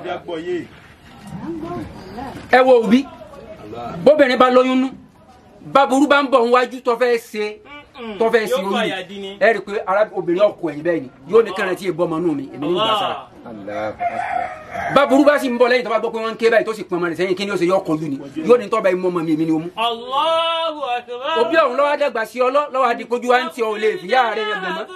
ẹ wo òbí bóbìnrin bá lóyún nú báburú bá ń bọ̀ níwájú tó fẹ́ ṣe tó fẹ́ sí orí ẹ rí i pé ara obìnrin ọkọ ẹ̀yìn bẹ́ẹ̀ ni yóò ní kẹrìntì ẹ̀ bọ́ ọmọ inú mi èmi ní ìgbà sára. báburú bá sì ń bọ̀ lẹ́yìn tó bá gbọ́ pé wọ́n ń ké báyìí tó sì pọn ọmọ rẹ̀ sẹ́yìn kí ni ó ṣe yọ ọkọ̀ lù ni yóò ní tọ́ba ìmọ̀ ọmọ mi èmi ni ó mú. Allahu akbar. òbí ọ̀hún lọ́wọ́ dàgbà sí ọlọ́ lọ́wọ́ adìkojú wa ń ti ọ̀ lè fìyà rẹ̀ yẹn gbẹ̀mọ́.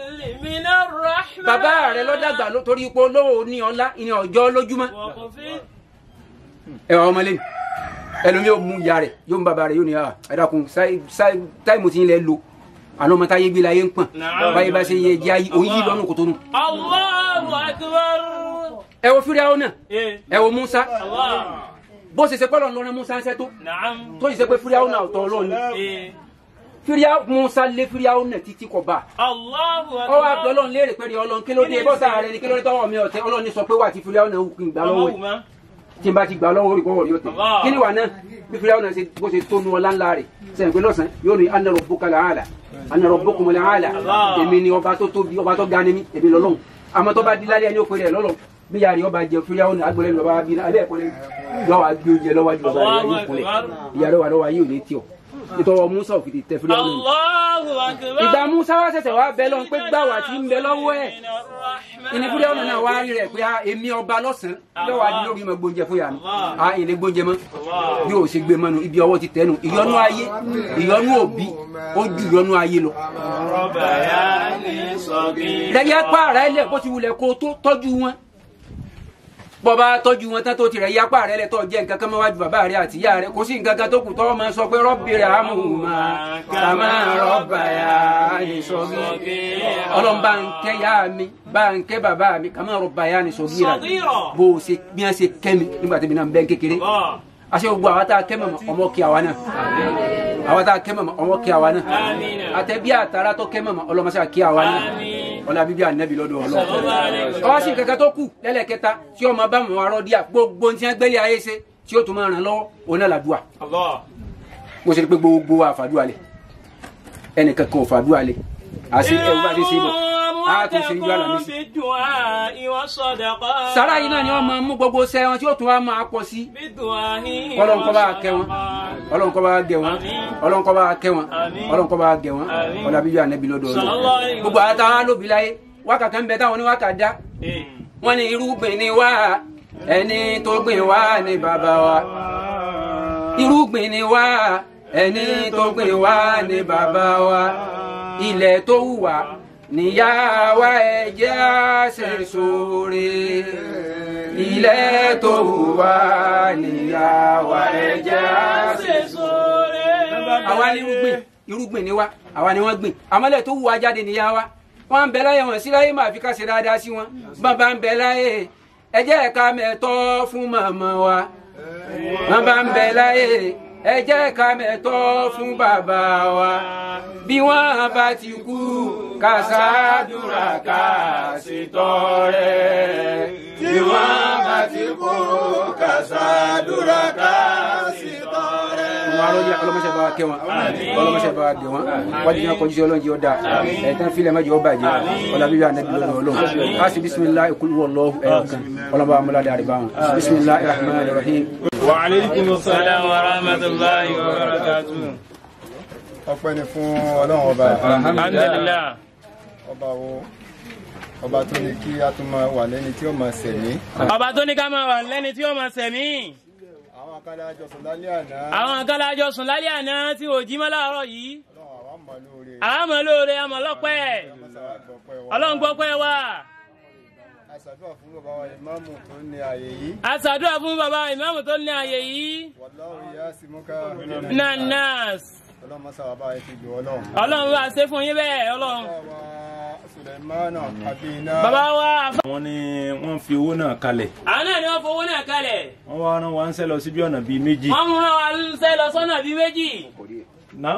bàbá rẹ̀ lọ́dàgbà torí ipò olówó ní ọlá ìní ọjọ́ lójúmọ́. ẹ wà ọmọ lẹ́nu ẹlòmí yóò mú ìyá rẹ̀ yóò mú bàbá rẹ̀ yóò ní ẹ dákun táìmù tí ń lẹ lo àná ọmọ táyé bí láyé ń pọ̀n báyé bá ṣe yẹ jẹ́ ayé òun yí lọ́nà kò tó nù. Allahu akbar. ẹ wo Fíráúnà náà ẹ wo Musa bó ṣe ṣe pé Ọlọ́run lọ́nà Musa ń ṣẹ́ tó tó ṣe ṣe pé Fíráúnà náà ọ̀tọ̀ Ọlọ́run Fíráúnà Musa lé Fíráúnà náà títí kọ bá ọ wá pé Ọlọ́run léèrè pé Ọlọ́run kí ló dé bọ́sà rẹ ni kí ló dé tọwọ́ mi ọ̀tẹ̀ Ọlọ́run sọ pé wà tí Fíráúnà náà kì í gbà lọ́wọ́ ẹ̀ tí n bá ti gbà lọ́wọ́ orí kọ́wọ́ yóò tẹ̀ kí ni wà náà bí Fíráúnà ṣe bó ṣe tó nu ọlá ńlá rẹ̀ sẹ́yìn pé lọ́sàn yóò ní ana rabbuka al-aala ana rabbukum al-aala èmi ni ọba tó tóbi ọba tó ga ni mí èmi lọ́lọ́hun àmọ́ tó bá di lálẹ́ ẹni ó pèrè ẹ̀ lọ́lọ́hun bí yàrá ọba jẹ Fíráúnà agbọ̀lẹ́ lọ́ba bí abẹ́ ẹ̀kọ́ lọ́wọ́ agbé oúnjẹ lọ́wọ́ ju ọba rẹ̀ yóò kúnlẹ̀ ìyàrá wa lọ́wọ́ ayé ò ní tí ọ nítorí Musa òfin tẹ Fíráúnà ní. ìgbà Musa wá ṣẹ̀ṣẹ̀ wá bẹ lọ́n pé gbà wá tí ń bẹ lọ́wọ́ ẹ̀ ìní Fíráúnà náà wá rí rẹ̀ pé èmi ọba lọ́sàn-án lọ́wọ́ adé lórí mọ́ gbóúnjẹ fún yàrá a ìní gbóúnjẹ mọ́ bí o ṣe gbé mọ́nu ibi ọwọ́ ti tẹ́nu ìyọnú ayé ìyọnú òbí ó ju ìyọnú ayé lọ. lẹ́yìn apá ara ẹlẹ́ bó ti wulẹ̀ kó tó tọ́jú wọn bọ́ba tọ́jú wọn tán tó tirẹ̀ yapa rẹ lẹ́tọ́ jẹ́ nǹkan kan mọ́ wájú bàbá rẹ àti ìyá rẹ kò sí nǹkan kan tó kù tọ́ ma sọ pé rọ́bì rẹ̀ àmúhùnmá kàmá rọ́bà yá ní sọ́gí ọlọ́run bá ń kẹ́ yá mi bá ń kẹ́ bàbá mi kàmá rọ́bà yá ní sọ́gí rà bó o ṣe bí wọ́n ṣe kẹ́ mi nígbà tí mi náà ń bẹ́ kékeré àṣẹ gbogbo àwọn tá a kẹ́ mọ̀mọ́ ọmọ kí àwa náà àwọn tá a kẹ́ mọ̀mọ́ ọmọ kí àwa náà àtẹ̀bí àtàrà tó kẹ́ mọ̀mọ́ ọlọ́mọṣẹ́ kí àwa náà ọlá bíbí ànábì lọ́dọ̀ ọlọ́run ọwọ́ sí kankan tó kù lẹ́lẹ́kẹta tí ọmọ bá mọ̀ arọ́ díà gbogbo tí wọ́n gbélé ayé ṣe tí ó tún máa ràn lọ́wọ́ òun náà làdúà mo ṣe pé gbogbo àfàdúà lẹ̀ ẹnìkan kan ò fàdúà lẹ̀ àti ẹ̀rù bá ti ṣe bọ̀ á tún ṣe ń yọ àlàmísì. sàrà yìí náà ni wọ́n máa mú gbogbo ṣẹ́ wọn tí ó tún wá máa pọ̀ sí ọlọ́run kó bá kẹ́ wọn ọlọ́run kó bá gẹ̀ wọn ọlọ́run kó bá kẹ́ wọn ọlọ́run kó bá gẹ̀ wọn ọlá bíbí ànábì lọ́dọ̀ ọlọ́run gbogbo àtàwọn lóbi láyé wákà kan bẹ táwọn oníwákà dá wọn ní irúgbìn ni wá ẹni tó gbìn wá ní bàbá wa irúgbìn ni wá ẹni tó gbìn wá ní bàbá wa ilẹ̀ tó wù wá níyà wá ẹ jẹ́ á ṣe sóore ilẹ̀ tó wù wá níyà wá ẹ jẹ́ á ṣe sóore. àwa ní irúgbìn irúgbìn ni wá àwa ni wọ́n gbìn àmọ́lẹ̀ tó wù wá jáde níyà wá wọ́n ń bẹ láyé wọn sí láyé máa fi ká ṣe dáadáa sí wọn bàbá ń bẹ láyé ẹ jẹ́ ká mẹ́tọ́ fún màmá wa bàbá ń bẹ láyé ẹ jẹ́ ká mẹ́tọ́ fún bàbá wa bí wọ́n bá ti kú ká ṣàdúrà ká ṣètọrẹ bí wọ́n bá ti kú ká ṣàdúrà ká ṣètọrẹ. ọlọmọṣẹ bá wa kẹ́ wọn ọlọmọṣẹ bá wa gẹ̀ wọn wájú náà kọjú sí Ọlọ́run jẹ́ ọdá ẹtàn fílẹ mẹjọ ọba jẹ ọlá bíbí ànábì lọ́dọ̀ Ọlọ́run ká sì bisimilahi kul huwallahu ẹyọkan ọlọmọba amúládé àríbá wọn bisimilahi rahman rahim. wa aleykum salaam wa rahmatulahi wa barakatuh. ọpẹ́ ni fún Ọlọ́run ọba alhamdulillah ọba wo ọba tó ní kí a tún máa wà lẹ́ni tí ó máa ṣẹ̀mí. ọba tó ní ká máa wà lẹ́ni tí ó máa ṣẹ̀mí. àwọn akálẹ̀ àjọ sùn lálẹ́ àná. àwọn akálẹ̀ àjọ sùn lálẹ́ àná tí ò jí mọ́ láàárọ̀ yìí. àwọn mọ̀ lóore àmọ̀ lọ́pẹ́. Ọlọ́run gbọ́ pẹ́ wá. a ṣàdúrà fún bàbá wa ìmáàmù tó ní ààyè yìí. a ṣàdúrà fún bàbá ìmáàmù tó ní ààyè yìí. wallahu yasimuka minan nas. Ọlọ́run mọ́sá wa bá ẹ ti jù Ọlọ́run. Ọlọ́run wa ṣe fún yín bẹ́ẹ̀ Ọlọ́run. Sùlẹ̀mánà Àbínà. bàbá wa. wọ́n ní wọ́n fi owó náà kalẹ̀. àwọn náà ni wọ́n fowó náà kalẹ̀. wọ́n wá rán wa ń sẹ́ lọ síbi ọ̀nà bíi méjì. wọ́n mú wa ń sẹ́ lọ sọ́nà bíi méjì. ná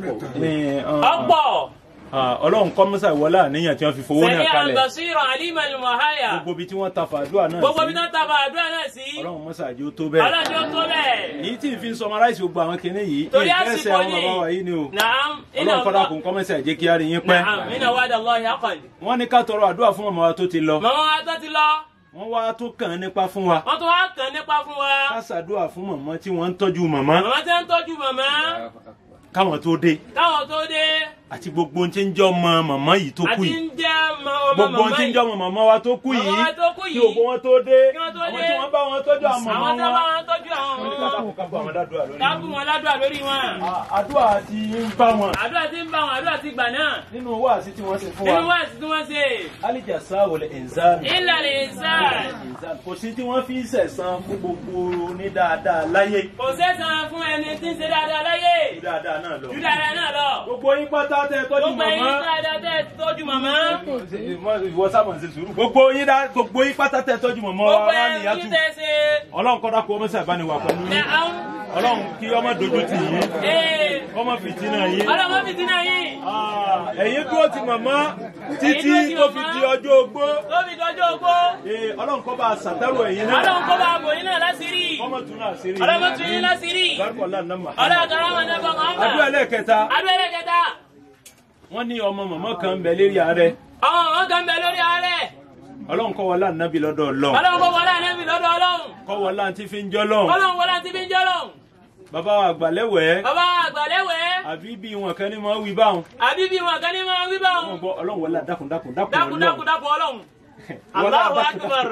ọ̀pọ̀. Ọlọ́run kọ́ mọ́sá ìwọlé àníyàn tí wọ́n fi fowó náà kalẹ̀. sẹ́yìn àgbàsírọ̀ àlímọ̀ ìmọ̀háyà. gbogbo ibi tí wọ́n ta fàdúrà náà sí. gbogbo ibi tí wọ́n ta fàdúrà náà sí. Ọlọ́run mọ́sá àjẹ́ ó tó bẹ́ẹ̀. Ọlọ́run àjẹ́ ó tó bẹ́ẹ̀. èyí tí ì fi ń sọmaráìsì gbogbo àwọn kinní yìí. torí ìfẹsẹ̀ àsìkò àwọn ni. bàbá wa yìí ni o. Naam. Ọlọ́run kọ́dà kò ń kọ́mẹ́sì àjẹ́ kí á rí yín pẹ́. Naam. Inna wa'da Allahi haqqan. wọ́n ní ká tọrọ àdúrà fún màmá wa tó ti lọ. màmá wa tó ti lọ. wọ́n wá tó kàn án nípa fún wa. wọ́n tún wá kàn nípa fún wa. ká ṣàdúrà fún màmá tí wọ́n ń tọ́jú màmá. màmá tí wọ́n ń tọ́jú màmá. káwọn tó dé. káwọn tó dé. àti gbogbo ohun tí ń jẹ́ ọmọ màmá yìí tó kú àti yìí. ń jẹ́ ọmọ gbogbo ohun tí ń jẹ́ ọmọ màmá wa tó kú yìí. màmá wa tó kú kí yìí. gbogbo wọn tó dé. kí wọ́n tó àwọn dé. tí wọ́n bá wọn tọ́jú àwọn màmá àwọn tí wọ́n bá wọn. wọn tọ́jú àwọn wọ́n ní ká dákun ká bá wọn ládùúrà lórí ká bù wọn ládùúrà lórí wọn. àdúrà ti ń bá wọn. àdúrà tí ń bá wọn àdúrà tí gbà náà. nínú wáàsí tí wọ́n ṣe fún wa. nínú wáàsí tí wọ́n ṣe. alijasa wọlé ẹnzánì. illa al-insan. kò sí tí wọ́n fi ń sẹ̀san fún gbogbo ní dáadáa láyé. kò sẹ́sàn fún ẹni tí ń ṣe dáadáa láyé. ju dáadáa náà lọ. ju dáadáa náà lọ. gbogbo yín pátá tẹ tọ́jú gbogbo ẹ̀yin màmá. dáadáa tẹ́ tọ́jú màmá. ìwọ sábà ń ṣe sùúrù. gbogbo yín dá gbogbo yín pátá tẹ tọ́jú màmá wa gbogbo wá nìyá ẹ̀yin tù. tẹ́ ṣe. Ọlọ́run kọ́dá kó ọmọ sàbáni wà pẹ̀lú yín. Naam. Ọlọ́run kí ọmọ dojú tì yín. Ee. ọmọ fìtínà yín. ọlọ́mọ fìtínà yín. Ah, ẹ̀yin dúró ti màmá títí Ẹ̀yin tó dúró ti fi màmá. di ọjọ́ ogbó. tó fi dọ́jọ́ ogbó. Ee, Ọlọ́run kọ́ bá a ṣàtẹ́rù ẹ̀yin náà. ọlọ́run kó bá a bò yín náà láṣìírí. ọmọ tún náà sí rí. ọlọ́mọ tún yín láṣìírí. Bárúkọ̀ Allah nàmà. ọlọ́run kan rámọ̀ náà bọ̀ mọ́ Àdúrà ẹlẹ́ẹ̀kẹta. àdúrà ẹlẹ́kẹta. Wọ́n ní ọmọ màmá kan ń bẹ lérí ààrẹ. àwọn ọmọ kan bẹ lórí ààrẹ. Ọlọ́run kọ́ wọlé ànábì lọ́dọ̀ Ọlọ́run. ọlọ́run kó wọlé ànábì lọ́dọ̀ ọlọ́run. Kọ́ wọlé àǹtí fi ń jọ́ lọ́run. ọlọ́run wọlé àti bí ń jẹ́ lọ́run. Bàbá wa àgbàlẹ́wẹ̀ẹ́. bàbá àgbàlẹ́wẹ̀. Àbí bí wọn kan ní máa wí báwọn. àbí bí wọn kan ní máa wí bá Wọ́n wọn. gbọ́ Ọlọ́run wọlé dákun dákun dákun dákun dákun dákun ọlọ́run. Wọlé Allahu dákun akbar.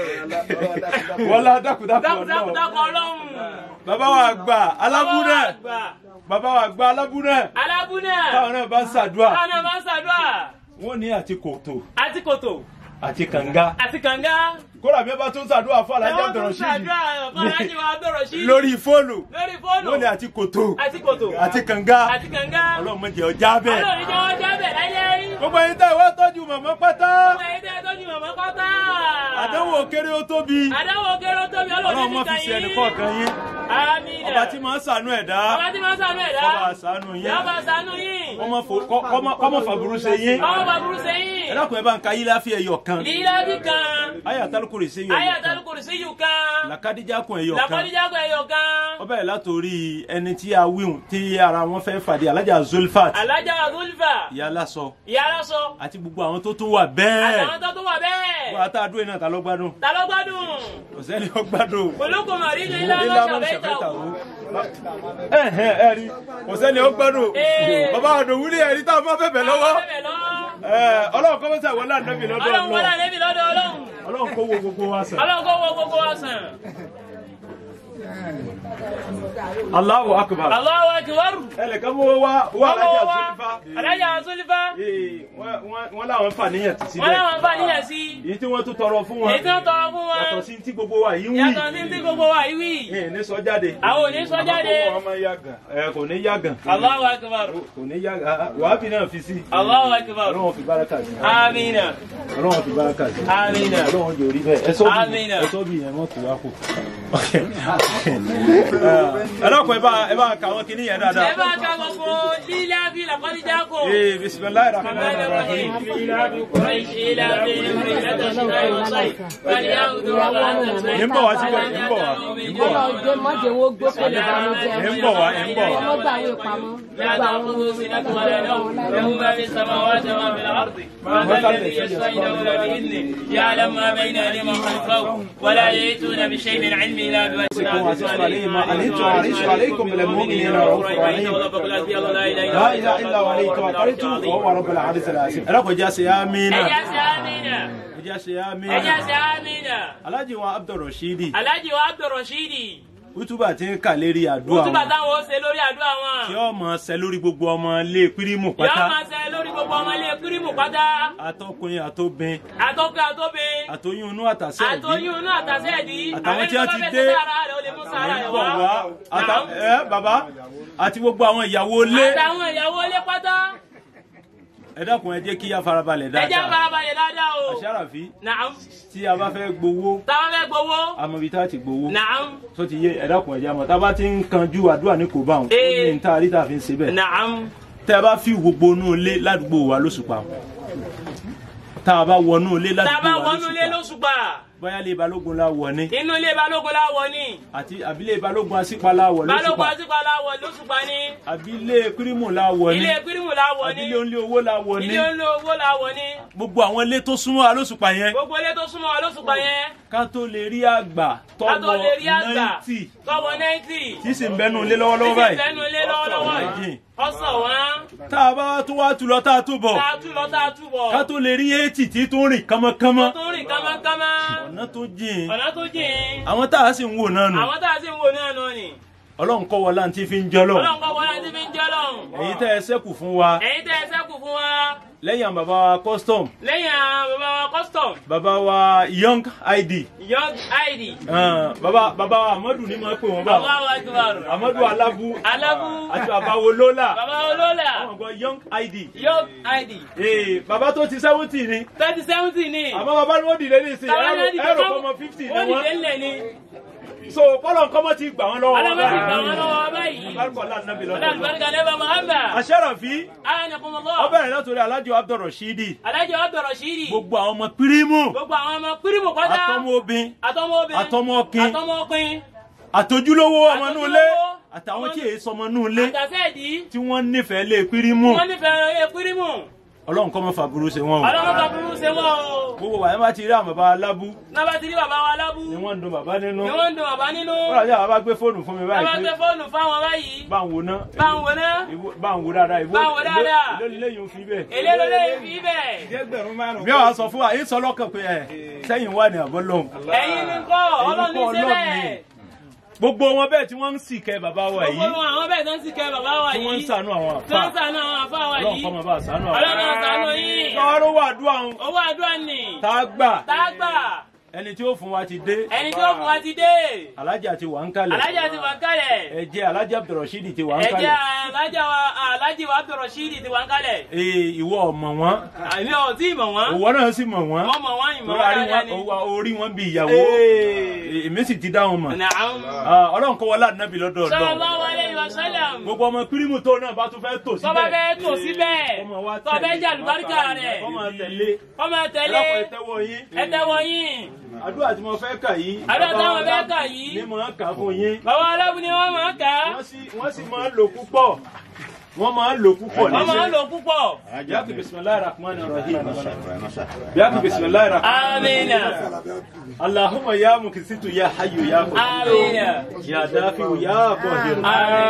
wọlé dákun dákun dákun dákun Ọlọ́run. dákun ọlọ́run. Bàbá wa àgbà alábúrẹ́. Àgbà. Bàbá wa àgbà alábúrẹ́. alábúnà. Táwọn náà bá ń ṣàdúrà. táwọn náà máa ń ṣàdúrà. Wọ́n ní àti kòtò. àti kòtò. àti kànga. àti kànga. kódà bí ẹ bá tún ṣàdúrà fún alájà Abdulrasheed lórí fóònù lórí fóònù lónìí àti kòtò àti kòtò àti kànga àti kànga Ọlọ́run má jẹ́ ọjà bẹ́ẹ̀. Ọlọ́run jẹ́ ọjà bẹ́ẹ̀ láyé. gbogbo ẹ̀yin tẹ́ ìwé tọ́jú màmá pátá. gbogbo ẹ̀yin tẹ́ tọ́jú màmá pátá. àdánwò kéré ó tóbi. àdánwò kéré ó tóbi Ọlọ́run má fi ṣe ẹnì kọ̀ọ̀kan yín. àmín. ọba tí máa ń ṣàánú ẹ̀dá. ọba tí máa ń ṣàánú ẹ̀dá. ọba ṣàánú yín. ọba ṣàánú yín. kọ́mọ fàbúrú ṣe yín. kọ́mọ fàbúrú ṣe yín. ẹ dákun ẹ bá ń ka yín láfi ẹyọ kan. lílábì kan. Ayatul Kursi yín. Ayatul Kursi yín kan. làkàdíjà kun ẹyọ kan. làkàdíjà kun ẹyọ kan. ó bẹ̀rẹ̀ látòrí ẹni tí a wíhùn tí ara wọn fẹ́ fàdé alájà Zulfat. alájà Zulfat. ìyá lásọ. ìyá lásọ. àti gbogbo àwọn tó tún wà bẹ́ẹ̀. àtàwọn tó tún wà bẹ́ẹ̀. wọ́n ata àdúrà náà ta ló gbádùn. ta ló gbádùn. kò sẹ́ni ó gbádùn. olókùn màrí ní ilé ọmọ ṣàfẹ́tà wò. ẹ ẹ ẹ rí kò sẹ́ni ó gbádùn. bàbá àdòwúlé ẹ̀rí tá a máa fẹ́ bẹ̀ lọ́wọ́. ọlọ́run kọ́ mọ́sà wọlé ànábì lọ́dọ̀ ọlọ́run. ọlọ́run wọlé ànábì lọ́dọ̀ ọlọ́run. ọlọ́run kó wo gbogbo wa sàn. ọlọ́run kó wo gbogbo wa sàn. Allahu akbar. Allahu akbar. ẹnìkan mú wa wá alájà Zulfa. alájà Zulfa. wọ́n láwọn fà níyàn sí síbẹ̀. wọ́n láwọn fà níyàn sí. èyí tí wọ́n tún tọrọ fún wọn. èyí tí wọ́n tọrọ fún wọn. yàtọ̀ sí tí gbogbo wa yìí wí. yàtọ̀ sí tí gbogbo wa yìí wí. ẹ ní sọ jáde. àwọn ò ní sọ jáde. kò ní yàgàn. Allahu akbar. kò ní yàgàn. wàhábì náà fi sí. Allahu akbar. ọlọ́run fi báràkà sí. amina. ọlọ́run fi báràkà sí. amina. ọlọ́run yóò rí bẹ́ẹ̀. ẹ sọ bí ẹ sọ bí yẹn wọ́n tó wá kù. ẹ lọ́kọ̀ ẹ bá ẹ bá ka àwọn kìnìún yẹn dáadáa. ẹ bá ka gbogbo lílá bí làkọ́líjà kò. ee bisimilayi rahman rahim. ń bọ̀ wá síbẹ̀ ń bọ̀ wá ń bọ̀ wá. ọjọ́ mọ́jẹ̀ wo gbókèlè ìbànújẹ́. ń bọ̀ wá ń bọ̀ wá. ọmọ gbà wé pamọ́. لا تأخذه سنة ولا نوم له ما في السماوات وما في الأرض من ذا الذي يشفع عنده إلا بإذنه يعلم ما بين أيديهم وما خلفهم ولا يأتون بشيء من علمه إلا بما شاء عليكم من المؤمنين رؤوف رحيم لا إله إلا هو عليه توكلت وهو رب العرش العظيم رب جاسي آمين جاسي آمين جاسي آمين جاسي آمين Alhaji wa Abdulrasheed Alhaji wa Abdulrasheed Utuba tí ń kà lérí àdúrà wọn. Utuba táwọn ó ṣe lórí àdúrà wọn. Tí ó máa ṣe lórí gbogbo ọmọ ilé Pírímù pátá. Yóò máa ṣe lórí gbogbo ọmọ ilé Pírímù pátá. Atọ́kùnrin àtóbin. Atọ́kùnrin àtóbin. Àtọyún inú àtàsẹ́ ẹ̀dí. Àtọyún inú àtàsẹ́ ẹ̀dí. Àtàwọn tí wọ́n ti dé. Ń bọ̀ wá. Ẹ bàbá àti gbogbo àwọn ìyàwó ilé. Àtàwọn ìyàwó ilé pátá. Ẹ dákun ẹ jẹ́ kí a farabalẹ̀ dáadáa. Ẹ jẹ́ farabalẹ̀ dáadáa o. Àṣàràfí. Naam. Tí a bá fẹ́ gbowó. Tá a bá fẹ́ gbowó. Àmọ́ ibi tá a ti gbowó. Naam. Tó ti yé ẹ dákun ẹ jẹ́ àmọ́ tá a bá ti ń kanjú àdúrà ní kò bá wọn. Ó ní níta àríta fi ń ṣe bẹ́ẹ̀. Naam. Tẹ́ ẹ bá fi gbogbo inú ilé ládùúgbò wa lóṣùpá. Tá a bá wọnú ilé Tá a bá ládùúgbò wa wọnú ilé lóṣùpá. Bóyá ilé balógun la wọ̀ ni. Inú ilé balógun la wọ̀ ni. Àti àbílẹ̀ balógun asípa la wọ̀ lóṣùpá. Balógun asípa la wọ̀ lóṣùpá ni. Àbílẹ̀ Pírímù la wọ̀ ni. Ilé Pírímù la wọ̀ ni. Àbílẹ̀ onílé owó la wọ̀ ni. Ilé onílé owó la wọ̀ ni. Gbogbo àwọn ilé tó súnmọ́ wa lóṣùpá yẹn. Gbogbo ilé tó súnmọ́ wa lóṣùpá yẹn. Ká tó lè rí àgbà tọwọ́ náìtì. Tọwọ́ náìtì. Tí sì ń bẹnu ilé lọ́wọ́lọ́wọ́ báyìí. Tí sì ń bẹnu ilé lọ́wọ́lọ́wọ́ yìí. Ọ̀sán wọn. Tá a bá tó wá tu lọ tá a tú bọ̀. Tá a tú lọ tá a tú bọ̀. Ká tó lè rí eighty tí tó rìn kánmọ́kánmọ́. Tó rìn kánmọ́kánmọ́. Ọ̀nà tó jìn. Ọ̀nà tó jìn. Àwọn tá a sì ń wò náà nù. Àwọn tá a sì ń wò náà nù ni. Ọlọ́run kọ́ wọlá tí fi ń jọ́lọ̀. Ọlọ́run kọ́ wọlá tí fi ń jọ́lọ̀. Èyí tẹ́ ẹ ṣẹ́kù fún wa. Èyí tẹ́ ẹ ṣẹ́kù fún wa. Lẹ́yìn àwọn bàbá wa custom. Lẹ́yìn àwọn bàbá wa custom. Bàbá wa young I D. Young I D. Bàbá bàbá wa Amadu ní máa pè wọ́n bá. Bàbá wa Akbar. Amadu Alabu. Alabu. Àti bàbá wo Lola. Bàbá wo Lola. Àwọn gbọ́ young I D. Young I D. Ee bàbá tó ti seventy ni. Thirty seventy ni. Àmọ́ bàbá ni wọ́n dìde ní ìsìn. Ẹ̀rọ kọ́mọ fifty ni wọ́n. Wọ́n dìde ńlẹ̀ ni. So kọ́lọ̀ kọ́mọ ti gbà wọ́n lọ́wọ́. Ọlọ́mọ ti gbà wọ́n lọ́wọ́ báyìí. Alukọ̀lá nàbì lọ́dọ̀. Ọlọ́mọ àlùbáríkà lẹ́bà Muhammad. Àṣàràfí. Anakumullah. Ó bẹ̀rẹ̀ látòrí Alhaji Abdulrasheed. Alhaji Abdulrasheed. Gbogbo àwọn ọmọ Pírímù. Gbogbo àwọn ọmọ Pírímù pátá. Àtọmọ obìn. Àtọmọ obìn. Àtọmọ ọkìn. Àtọmọ ọkìn. Àtòjúlówó ọmọ inú ilé. Àtàwọn tí èyí sọmọ inú ilé. Àtàsẹ́ẹ̀dì. Tí wọ́n nífẹ̀ẹ́ lé Pírímù. Wọ́n nífẹ̀ẹ́ lé Pírímù. Ọlọ́run kọ́ mọ́ fàbúrú ṣe wọ́n o. Ọlọ́run kọ́ fàbúrú ṣe wọ́n o. Gbogbo wa ẹ bá ti rí àwọn bàbá Alábú. Náà bá ti rí bàbá wa Alábú. Ni wọ́n ń dun bàbá nínú. Ni wọ́n ń dun bàbá nínú. Wọ́n àti àwọn bá gbé fóònù fún mi báyìí. Bá gbé fóònù fáwọn báyìí. Bá ń wo ná. Bá ń wo ná. Bá ń wo dáadáa. Bá ń wo dáadáa. Èló ni lẹ́yìn òfin bẹ́ẹ̀. Èló ni lẹ́yìn òfin bẹ́ẹ̀. Bí wàá sọ fún wa, èyí sọ lọ́kàn pé ẹ̀ sẹ́yìn wà ní àbọ̀ lọ́hùn. Ẹ̀yin ni kọ́, Ọlọ́run ní sílẹ̀. gbogbo wọn bẹ́ẹ̀ tí wọ́n ń sì kẹ́ bàbá wa yìí. gbogbo àwọn bẹ́ẹ̀ tó ń sì kẹ́ bàbá wa yìí. tí wọ́n ń ṣàánú àwọn àfa. tí wọ́n ń ṣàánú àwọn àfa wa yìí. ọlọ́run kọ́ máa bá a ṣàánú àwọn. ọlọ́run ṣàánú yín. lọ́wọ́ owó àdúrà ń. owó àdúrà ni. tá a gbà. tá a gbà. ẹni tí ó fún wa ti dé. ẹni tí ó fún wa ti dé. alájà ti wà ń kalẹ̀. alájà ti wà ń kalẹ̀. ẹ̀jẹ̀ alájà Abdulrasheed ti wà ń kalẹ̀. ẹ̀jẹ̀ alájà wa alájì wa Abdulrasheed ti wà ń kalẹ̀. ee ìwọ mọ̀ wọ́n. àmì ò tí ì mọ̀ wọ́n. òwò náà sì mọ̀ wọ́n. wọ́n mọ̀ wọ́n ìmọ̀ wọ́n dáadáa ni. orí wọn bí ìyàwó. èmi sì ti dá wọn mọ̀. ọlọ́run kọ́ wọlé ànábì lọ́dọ̀ ọ̀dọ́. sallallahu alaihi wasallam. gbogbo ọmọ pírímù tó náà bá tún fẹ́ tò síbẹ̀. tó bá fẹ́ tò síbẹ̀. tó fẹ́ jà lùbáríkà rẹ̀. kọ́ máa tẹ̀lé. kọ́ máa tẹ̀lé. ẹ̀tẹ́wọ̀ yín. ẹ̀tẹ́wọ̀ yín. àdúrà tí mo fẹ́ kà yìí. àdúrà tí mo fẹ́ kà yìí. ni mo máa kà fún yín. bàbá aláwo ni wọ́n máa kà. wọ́n sì máa ń lò púpọ̀. wọ́n máa ń lò púpọ̀. wọ́n máa ń lò púpọ̀. bíákì bisimilayi rahman rahim. bíákì bisimilayi rahman. amiina. allahumma ya mukisitu ya hayyu ya qayyum. amiina. ya dafi'u ya qahhir.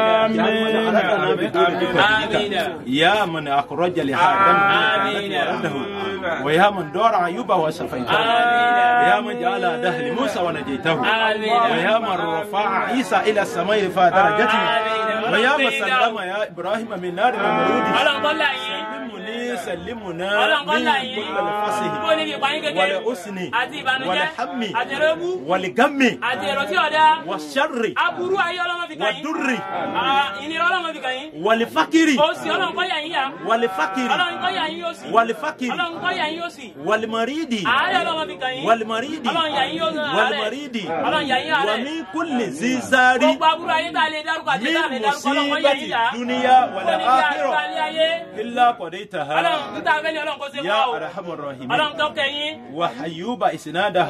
amiina. amiina. ya man akhraja li hadam. amiina. ويا من دور عيوب وشفيته يا من جعل دهل موسى ونجيته ويا من رفع عيسى الى السماء فدرجته ويا من سلم يا ابراهيم من نار المرود سلمني سلمنا من كل الفصل والحسن والهم والغم والشر والضر والفقر والفقر والفقر والمريد والمريد والمريد ومن كل ذي زار من مصيبة الدنيا والآخرة إلا قضيتها يا أرحم الراحمين وحيوب إسنادها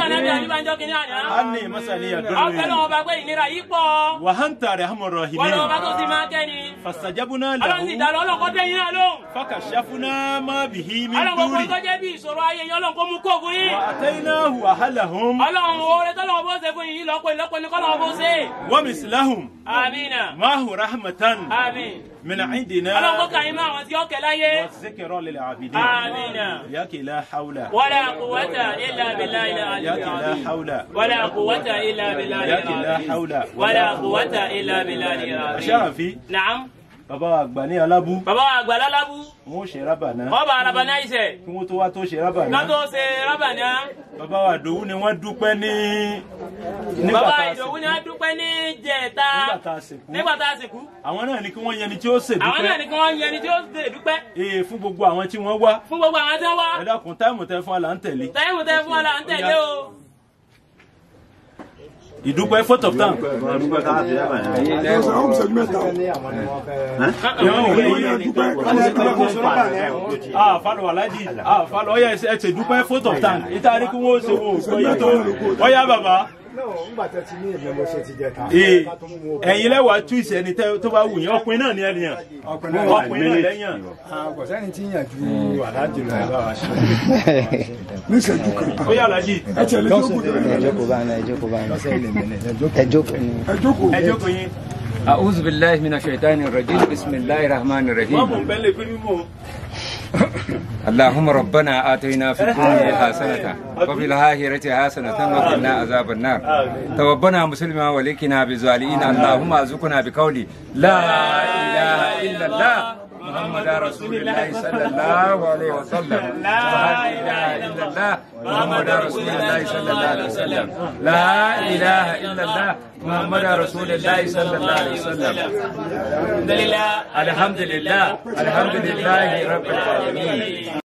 أني مسني الدنيا وأنت أرحم الراحمين فاستجبنا له فكشفنا ما به ọlọ́run kò jẹ́ bí ìṣòro ayé yín ọlọ́run kò mú kó fún yín. وآتيناه أهلهم. ọlọ́run oore tọ́lọ́run bó ṣe fún yín lọ́pọ̀ ìlọ́pọ̀ ní kọ́lọ́run bó ṣe. ومثلهم. àmín. معه رحمة. àmín. من عندنا. ọlọ́run kò kà yín mọ́ àwọn tí ó kẹ́ láyé. والذكرى للعابدين. àmín. ياك لا حول. ولا قوة إلا بالله العلي ياك لا العظيم. حول. ولا قوة إلا بالله ياك لا العظيم. حول. ولا قوة إلا بالله العظيم. أشرفي. نعم. bàbá àgbà ní alábú. bàbá àgbà lálábú. wọ́n ṣe rábà náà. wọ́n bá rábà náà iṣẹ́. kí wọ́n tó wá tó ṣe rábà náà. ká tó ṣe rábà náà. bàbá wa Ìdòwú ni wọ́n dúpẹ́ ní. bàbá Ìdòwú ni wọ́n dúpẹ́ ní jẹ̀ta. nígbà tá a sìnkú. nígbà tá a sìnkú. àwọn náà ni kí wọ́n yẹni tí ó ṣe dúpẹ́. àwọn náà ni kí wọ́n yẹni tí ó ṣe dúpẹ́. ee fún gbogbo àwọn tí wọ́n wá. fún gbogbo àwọn tí wọ́n wá. ẹ dákun táìmù tẹ fún wa là ń tẹ̀lé. táìmù tẹ fún wa là ń tẹ̀lé o. ìdúpẹ́ photo tán. àfàlọ́ aláàjì àfàlọ́ ọ̀yà ẹ̀ ṣe dúpẹ́ photo tán ìta ni kí wọ́n ṣe wò ó yẹ tó ọ̀yà bàbá. ẹ̀yin lẹ́wà tú ìṣẹ́ni tó bá wù yín ọkùnrin náà ni ẹ̀ nìyàn ọkùnrin náà lẹ́yìn. kò sẹ́ni tí ń yàn ju aláàjì lọ ẹ̀ bá wa ṣe. ní ìṣẹ́jú kan. ó yà aláàjì. ẹ tẹ̀lé jókòó ẹ jókòó báyìí ẹ jókòó báyìí ẹ jókòó ẹ jókòó ẹ jókòó yín. أعوذ بالله من الشيطان الرجيم بسم الله الرحمن الرحيم اللهم ربنا آتنا في الدنيا حسنة وفي الآخرة حسنة وقنا عذاب النار توبنا مسلما ولكنا بالظالمين اللهم ارزقنا بقولي لا إله إلا الله محمد رسول الله صلى الله عليه وسلم لا إله إلا الله محمد رسول الله صلى الله عليه وسلم لا إله إلا الله محمد رسول الله صلى الله عليه وسلم الحمد لله الحمد لله الحمد لله رب العالمين.